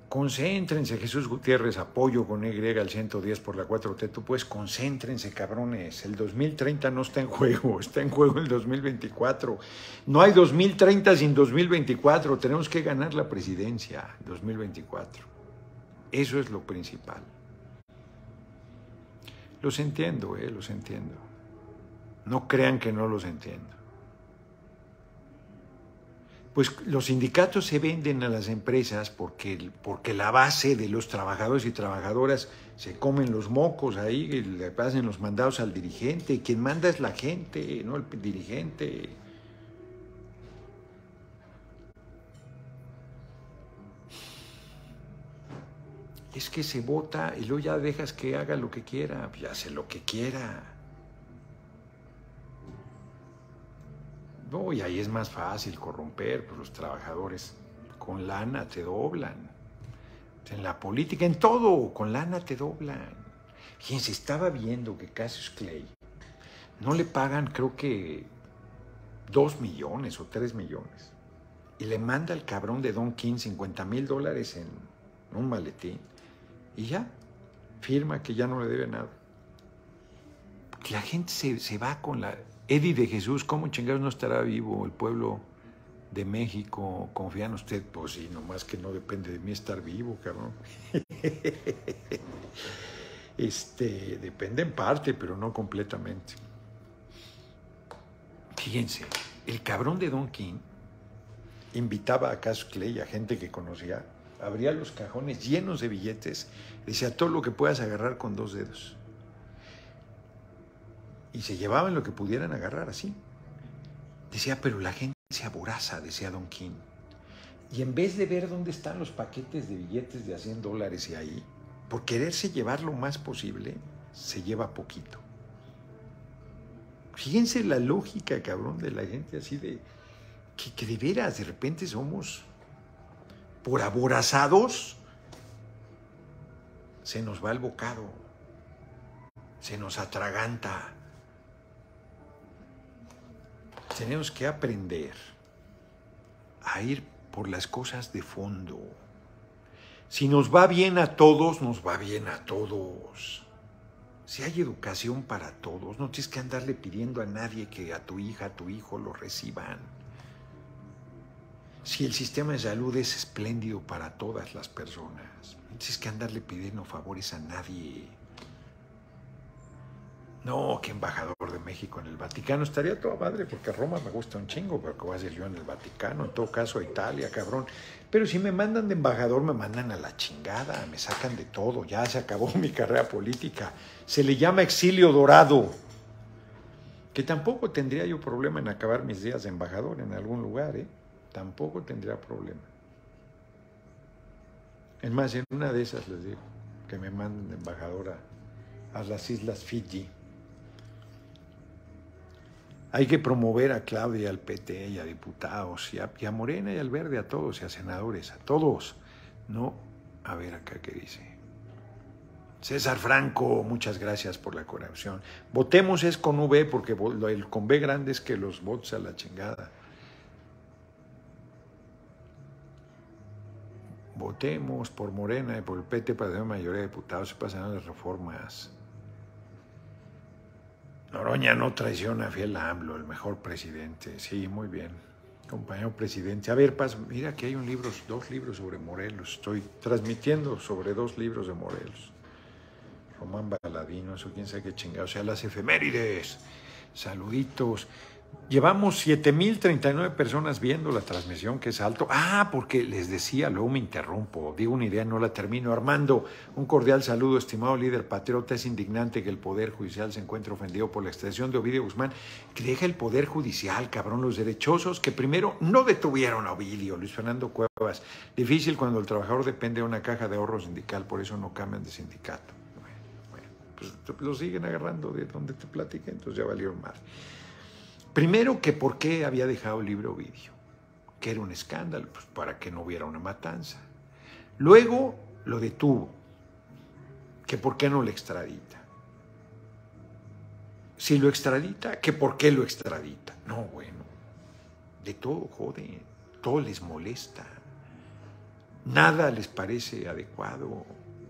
Concéntrense, Jesús Gutiérrez, apoyo con Y al 110 por la 4T. Tú pues concéntrense, cabrones. El 2030 no está en juego, está en juego el 2024. No hay 2030 sin 2024. Tenemos que ganar la presidencia 2024. Eso es lo principal. Los entiendo, los entiendo. No crean que no los entiendo. Pues los sindicatos se venden a las empresas porque la base de los trabajadores y trabajadoras se comen los mocos ahí, y le pasan los mandados al dirigente. Quien manda es la gente, no el dirigente. Es que se vota y luego ya dejas que haga lo que quiera, pues ya hace lo que quiera. No, y ahí es más fácil corromper, pues los trabajadores con lana te doblan. En la política, en todo, con lana te doblan. Fíjense, estaba viendo que Cassius Clay no le pagan, creo que 2 millones o 3 millones. Y le manda al cabrón de Don King $50,000 en un maletín. Y ya, firma que ya no le debe nada. Porque la gente se va con la... Eddie de Jesús, ¿cómo chingados no estará vivo el pueblo de México? ¿Confía en usted? Pues sí, nomás que no depende de mí estar vivo, cabrón. Depende en parte, pero no completamente. Fíjense, el cabrón de Don King invitaba a Cassius Clay, a gente que conocía, abría los cajones llenos de billetes, decía todo lo que puedas agarrar con 2 dedos. Y se llevaban lo que pudieran agarrar así. Decía, pero la gente se aboraza, decía Don King. Y en vez de ver dónde están los paquetes de billetes de $100 y ahí, por quererse llevar lo más posible, se lleva poquito. Fíjense la lógica, cabrón, de la gente así de... Que de veras, de repente somos, por aborazados, se nos va el bocado, se nos atraganta. Tenemos que aprender a ir por las cosas de fondo. Si nos va bien a todos, nos va bien a todos. Si hay educación para todos, no tienes que andarle pidiendo a nadie que a tu hija, a tu hijo lo reciban. Si el sistema de salud es espléndido para todas las personas, no tienes que andarle pidiendo favores a nadie. No, que embajador de México en el Vaticano. Estaría toda madre, porque Roma me gusta un chingo, pero que voy a hacer yo en el Vaticano, en todo caso a Italia, cabrón. Pero si me mandan de embajador, me mandan a la chingada, me sacan de todo, ya se acabó mi carrera política. Se le llama exilio dorado. Que tampoco tendría yo problema en acabar mis días de embajador en algún lugar, ¿eh? Tampoco tendría problema. Es más, en una de esas les digo, que me manden de embajador a las Islas Fiji. Hay que promover a Claudia, al PT y a diputados, y a Morena y al Verde, a todos, y a senadores, a todos. No, a ver acá qué dice. César Franco, muchas gracias por la colaboración. Votemos es con V, porque el con B grande es que los votos a la chingada. Votemos por Morena y por el PT para tener mayoría de diputados, se pasan las reformas. Noroña no traiciona a fiel a AMLO, el mejor presidente. Sí, muy bien, compañero presidente. A ver, mira que hay 2 libros sobre Morelos. Estoy transmitiendo sobre 2 libros de Morelos. Román Baladino, eso quién sabe qué chingado. O sea, las efemérides. Saluditos. Llevamos 7,039 personas viendo la transmisión, que es alto. Porque les decía, luego me interrumpo, digo una idea, no la termino. Armando, un cordial saludo, estimado líder patriota. Es indignante que el Poder Judicial se encuentre ofendido por la extradición de Ovidio Guzmán. Que deja el Poder Judicial, cabrón, los derechosos que primero no detuvieron a Ovidio. Luis Fernando Cuevas, difícil cuando el trabajador depende de una caja de ahorro sindical, por eso no cambian de sindicato. Bueno, pues lo siguen agarrando de donde te platiqué, entonces ya valieron más. Primero, que por qué había dejado el libro Ovidio, que era un escándalo, pues para que no hubiera una matanza. Luego lo detuvo, que por qué no lo extradita. Si lo extradita, que por qué lo extradita. No, bueno, de todo joden, todo les molesta. Nada les parece adecuado.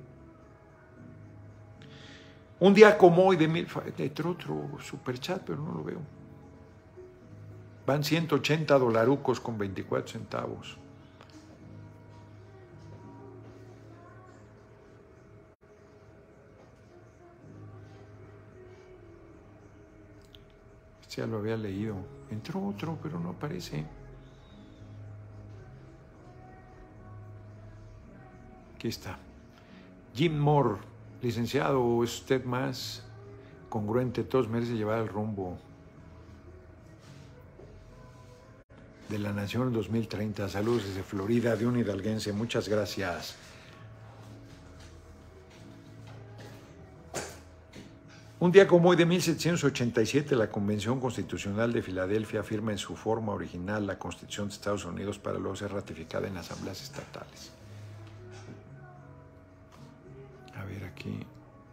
Un día como hoy entró otro superchat, pero no lo veo. Van $180 con 24 centavos. Ya lo había leído. Entró otro, pero no aparece. Aquí está. Jim Moore, licenciado, ¿es usted más congruente? Todos merecen llevar el rumbo de la nación en 2030. Saludos desde Florida, de un hidalguense. Muchas gracias. Un día como hoy de 1787, la Convención Constitucional de Filadelfia firma en su forma original la Constitución de Estados Unidos para luego ser ratificada en asambleas estatales. A ver aquí.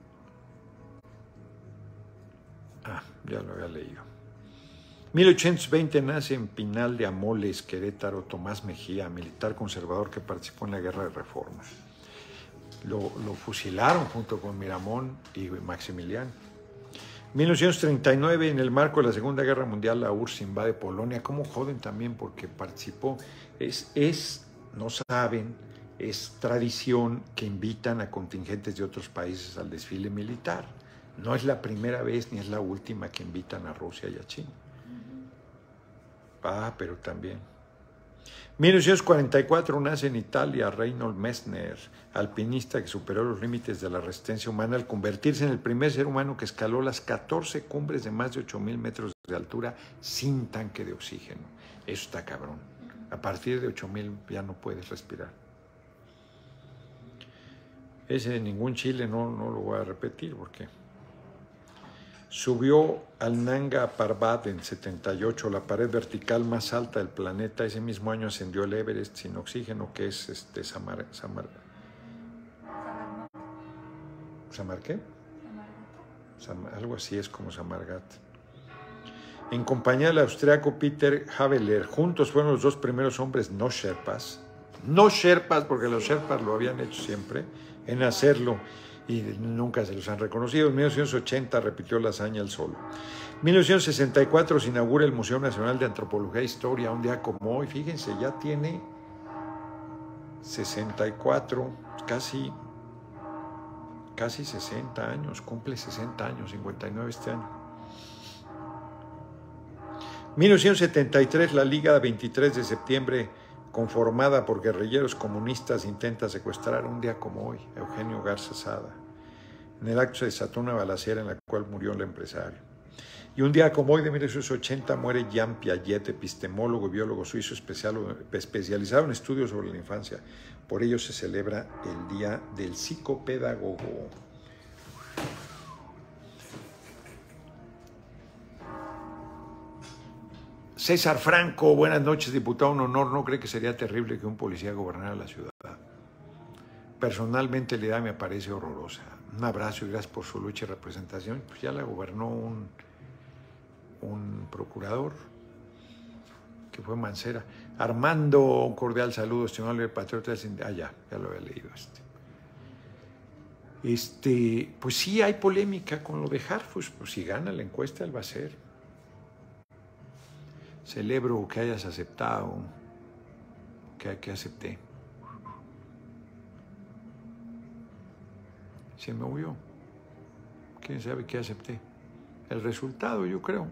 Ya lo había leído. 1820 nace en Pinal de Amoles, Querétaro, Tomás Mejía, militar conservador que participó en la Guerra de Reforma. Lo fusilaron junto con Miramón y Maximiliano. 1939, en el marco de la Segunda Guerra Mundial, la URSS invade Polonia. ¿Cómo joden también? Porque participó. No saben, es tradición que invitan a contingentes de otros países al desfile militar. No es la primera vez ni es la última que invitan a Rusia y a China. Pero también. 1944 nace en Italia Reinhold Messner, alpinista que superó los límites de la resistencia humana al convertirse en el primer ser humano que escaló las 14 cumbres de más de 8,000 metros de altura sin tanque de oxígeno. Eso está cabrón. A partir de 8,000 ya no puedes respirar. Ese de ningún chile no lo voy a repetir porque... Subió al Nanga Parbat en 78, la pared vertical más alta del planeta. Ese mismo año ascendió el Everest sin oxígeno, que es ¿Samar qué? Algo así es como Samargat. En compañía del austriaco Peter Haveler, juntos fueron los dos primeros hombres no sherpas, porque los sherpas lo habían hecho siempre, en hacerlo. Y nunca se los han reconocido. En 1980 repitió la hazaña él solo. En 1964 se inaugura el Museo Nacional de Antropología e Historia, un día como hoy. Fíjense, ya tiene 64, casi 60 años, cumple 60 años, 59 este año. 1973, la Liga 23 de septiembre, conformada por guerrilleros comunistas, intenta secuestrar un día como hoy a Eugenio Garza Sada. En el acto se desató una balacera en la cual murió el empresario. Y un día como hoy de 1980 muere Jean Piaget, epistemólogo y biólogo suizo especializado en estudios sobre la infancia. Por ello se celebra el Día del Psicopedagogo. César Franco, buenas noches, diputado. Un honor. ¿No cree que sería terrible que un policía gobernara la ciudad? Personalmente la idea me parece horrorosa. Un abrazo y gracias por su lucha y representación. Pues ya la gobernó un procurador que fue Mancera. Armando, un cordial saludo, estimable patriota. Ya lo había leído. Pues sí hay polémica con lo de Harfuch. Pues si gana la encuesta, él va a ser. Celebro que hayas aceptado, que acepté. Se me movió. ¿Quién sabe qué acepté? El resultado, yo creo.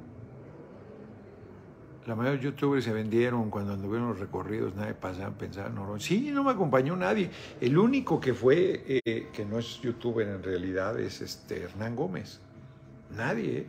La mayoría de youtubers se vendieron cuando anduvieron los recorridos, nadie pensaba, no. Sí, no me acompañó nadie. El único que fue, que no es youtuber en realidad, es Hernán Gómez. Nadie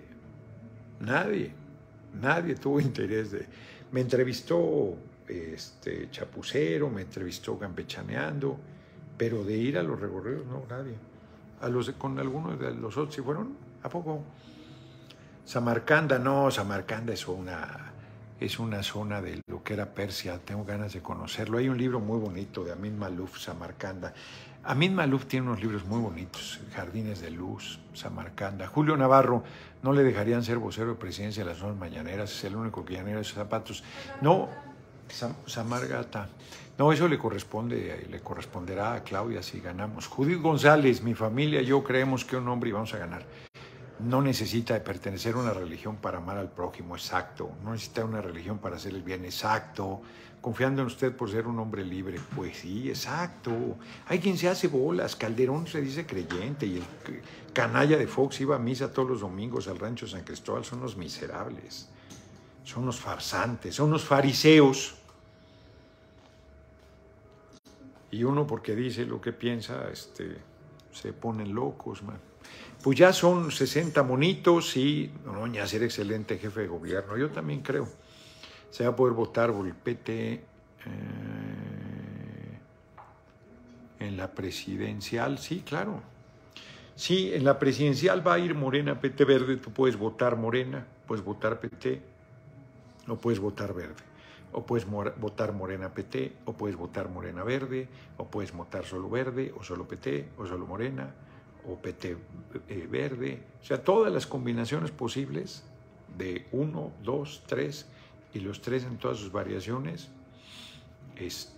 tuvo interés de... Me entrevistó Chapucero, me entrevistó Campechaneando, pero de ir a los recorridos, no, nadie. Con algunos de los otros, ¿sí fueron? ¿A poco? Samarcanda, no, Samarcanda es una zona de lo que era Persia, tengo ganas de conocerlo. Hay un libro muy bonito de Amin Maalouf, Samarcanda. Amin Maalouf tiene unos libros muy bonitos, Jardines de Luz, Samarcanda. Julio Navarro, no le dejarían ser vocero de presidencia de las zonas mañaneras, es el único que llanera esos zapatos. No, Samargata. No, eso le corresponderá a Claudia si ganamos. Judith González, mi familia y yo creemos que un hombre y vamos a ganar. No necesita de pertenecer a una religión para amar al prójimo, exacto. No necesita una religión para hacer el bien, exacto. Confiando en usted por ser un hombre libre, pues sí, exacto. Hay quien se hace bolas. Calderón se dice creyente y el canalla de Fox iba a misa todos los domingos al rancho San Cristóbal. Son los miserables, son los farsantes, son los fariseos. Y uno porque dice lo que piensa, se ponen locos, man. Pues ya son 60 monitos y Noroña ser excelente jefe de gobierno. Yo también creo. Se va a poder votar por el PT en la presidencial. Sí, claro. Sí, en la presidencial va a ir Morena, PT, Verde. Tú puedes votar Morena, puedes votar PT o puedes votar Verde. O puedes votar Morena PT, o puedes votar Morena Verde, o puedes votar solo Verde, o solo PT, o solo Morena, o PT Verde. O sea, todas las combinaciones posibles de 1, 2, 3 y los 3 en todas sus variaciones es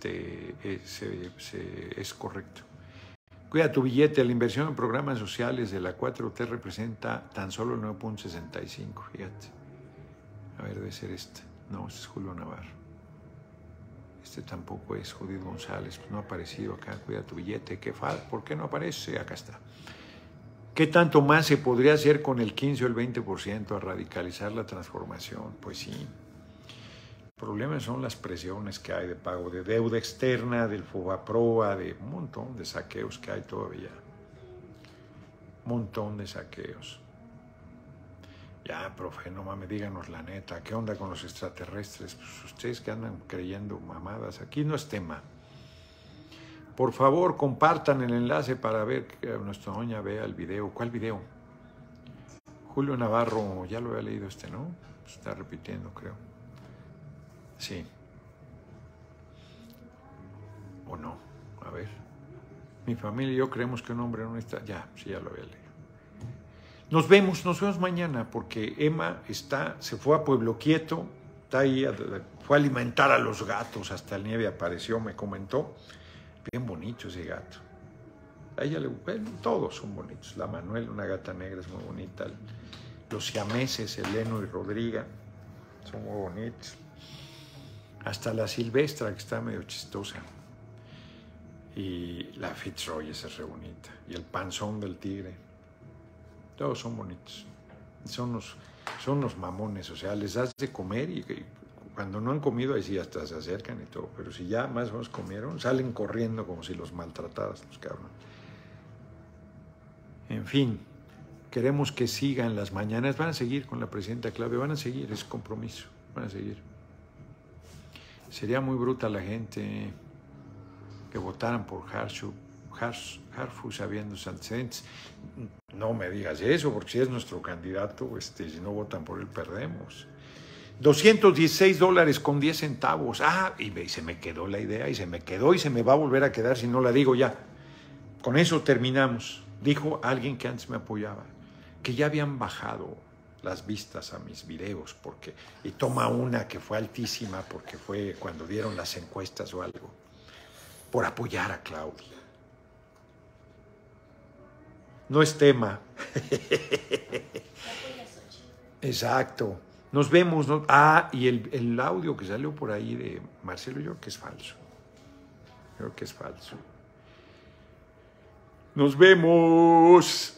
correcto. Cuida tu billete, la inversión en programas sociales de la 4T representa tan solo el 9.65, fíjate. A ver, debe ser este. No, este es Julio Navarro. Este tampoco es Judith González, pues no ha aparecido acá. Cuida tu billete, ¿por qué no aparece? Acá está. ¿Qué tanto más se podría hacer con el 15 o el 20% a radicalizar la transformación? Pues sí. El problema son las presiones que hay de pago de deuda externa, del FOBAPROA, de un montón de saqueos que hay todavía. Un montón de saqueos. Ya, profe, no mames, díganos la neta, ¿qué onda con los extraterrestres? Pues ustedes que andan creyendo mamadas, aquí no es tema. Por favor, compartan el enlace para ver que nuestra doña vea el video. ¿Cuál video? Julio Navarro, ya lo había leído ¿no? Se está repitiendo, creo. Sí. ¿O no? A ver. Mi familia y yo creemos que un hombre no está... Ya, sí, ya lo había leído. Nos vemos mañana, porque Emma se fue a Pueblo Quieto, está ahí, fue a alimentar a los gatos, hasta el Nieve apareció, me comentó. Bien bonito ese gato. A ella todos son bonitos. La Manuel, una gata negra, es muy bonita. Los siameses, Eleno y Rodriga, son muy bonitos. Hasta la Silvestra, que está medio chistosa. Y la Fitzroy, esa es re bonita. Y el panzón del tigre. Todos son bonitos. Son los mamones, o sea, les das de comer y cuando no han comido, ahí sí hasta se acercan y todo. Pero si ya más o menos comieron, salen corriendo como si los maltrataras, los cabrones. En fin, queremos que sigan las mañanas. Van a seguir con la presidenta Claudia, van a seguir, es compromiso, van a seguir. Sería muy bruta la gente que votaran por Harfush habiendo antecedentes. No me digas eso, porque si es nuestro candidato, si no votan por él, perdemos. $216.10. Ah, y se me quedó la idea, y se me quedó, y se me va a volver a quedar si no la digo ya. Con eso terminamos. Dijo alguien que antes me apoyaba, que ya habían bajado las vistas a mis videos, y toma una que fue altísima, porque fue cuando dieron las encuestas o algo, por apoyar a Claudia. No es tema. Exacto. Nos vemos. ¿No? Ah, y el audio que salió por ahí de Marcelo, yo creo que es falso. Creo que es falso. Nos vemos.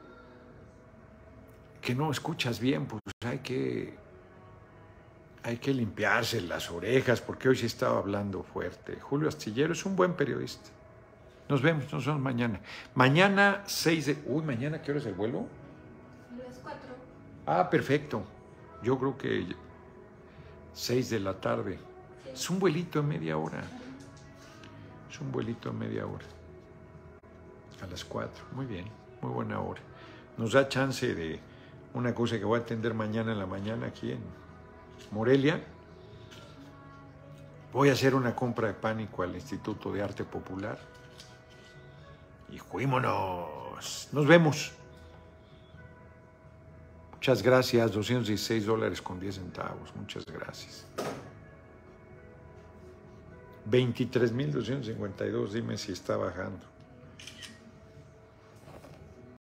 Que no escuchas bien, pues hay que limpiarse las orejas, porque hoy sí estaba hablando fuerte. Julio Astillero es un buen periodista. Nos vemos mañana. Mañana 6 de... Uy, ¿mañana qué hora es el vuelo? Las 4. Ah, perfecto. Yo creo que 6 de la tarde. Sí. Es un vuelito de media hora. Es un vuelito de media hora. A las 4. Muy bien, muy buena hora. Nos da chance de una cosa que voy a atender mañana en la mañana aquí en Morelia. Voy a hacer una compra de pánico al Instituto de Arte Popular. Y juímonos. Nos vemos. Muchas gracias. $216.10. Muchas gracias. 23,252, dime si está bajando.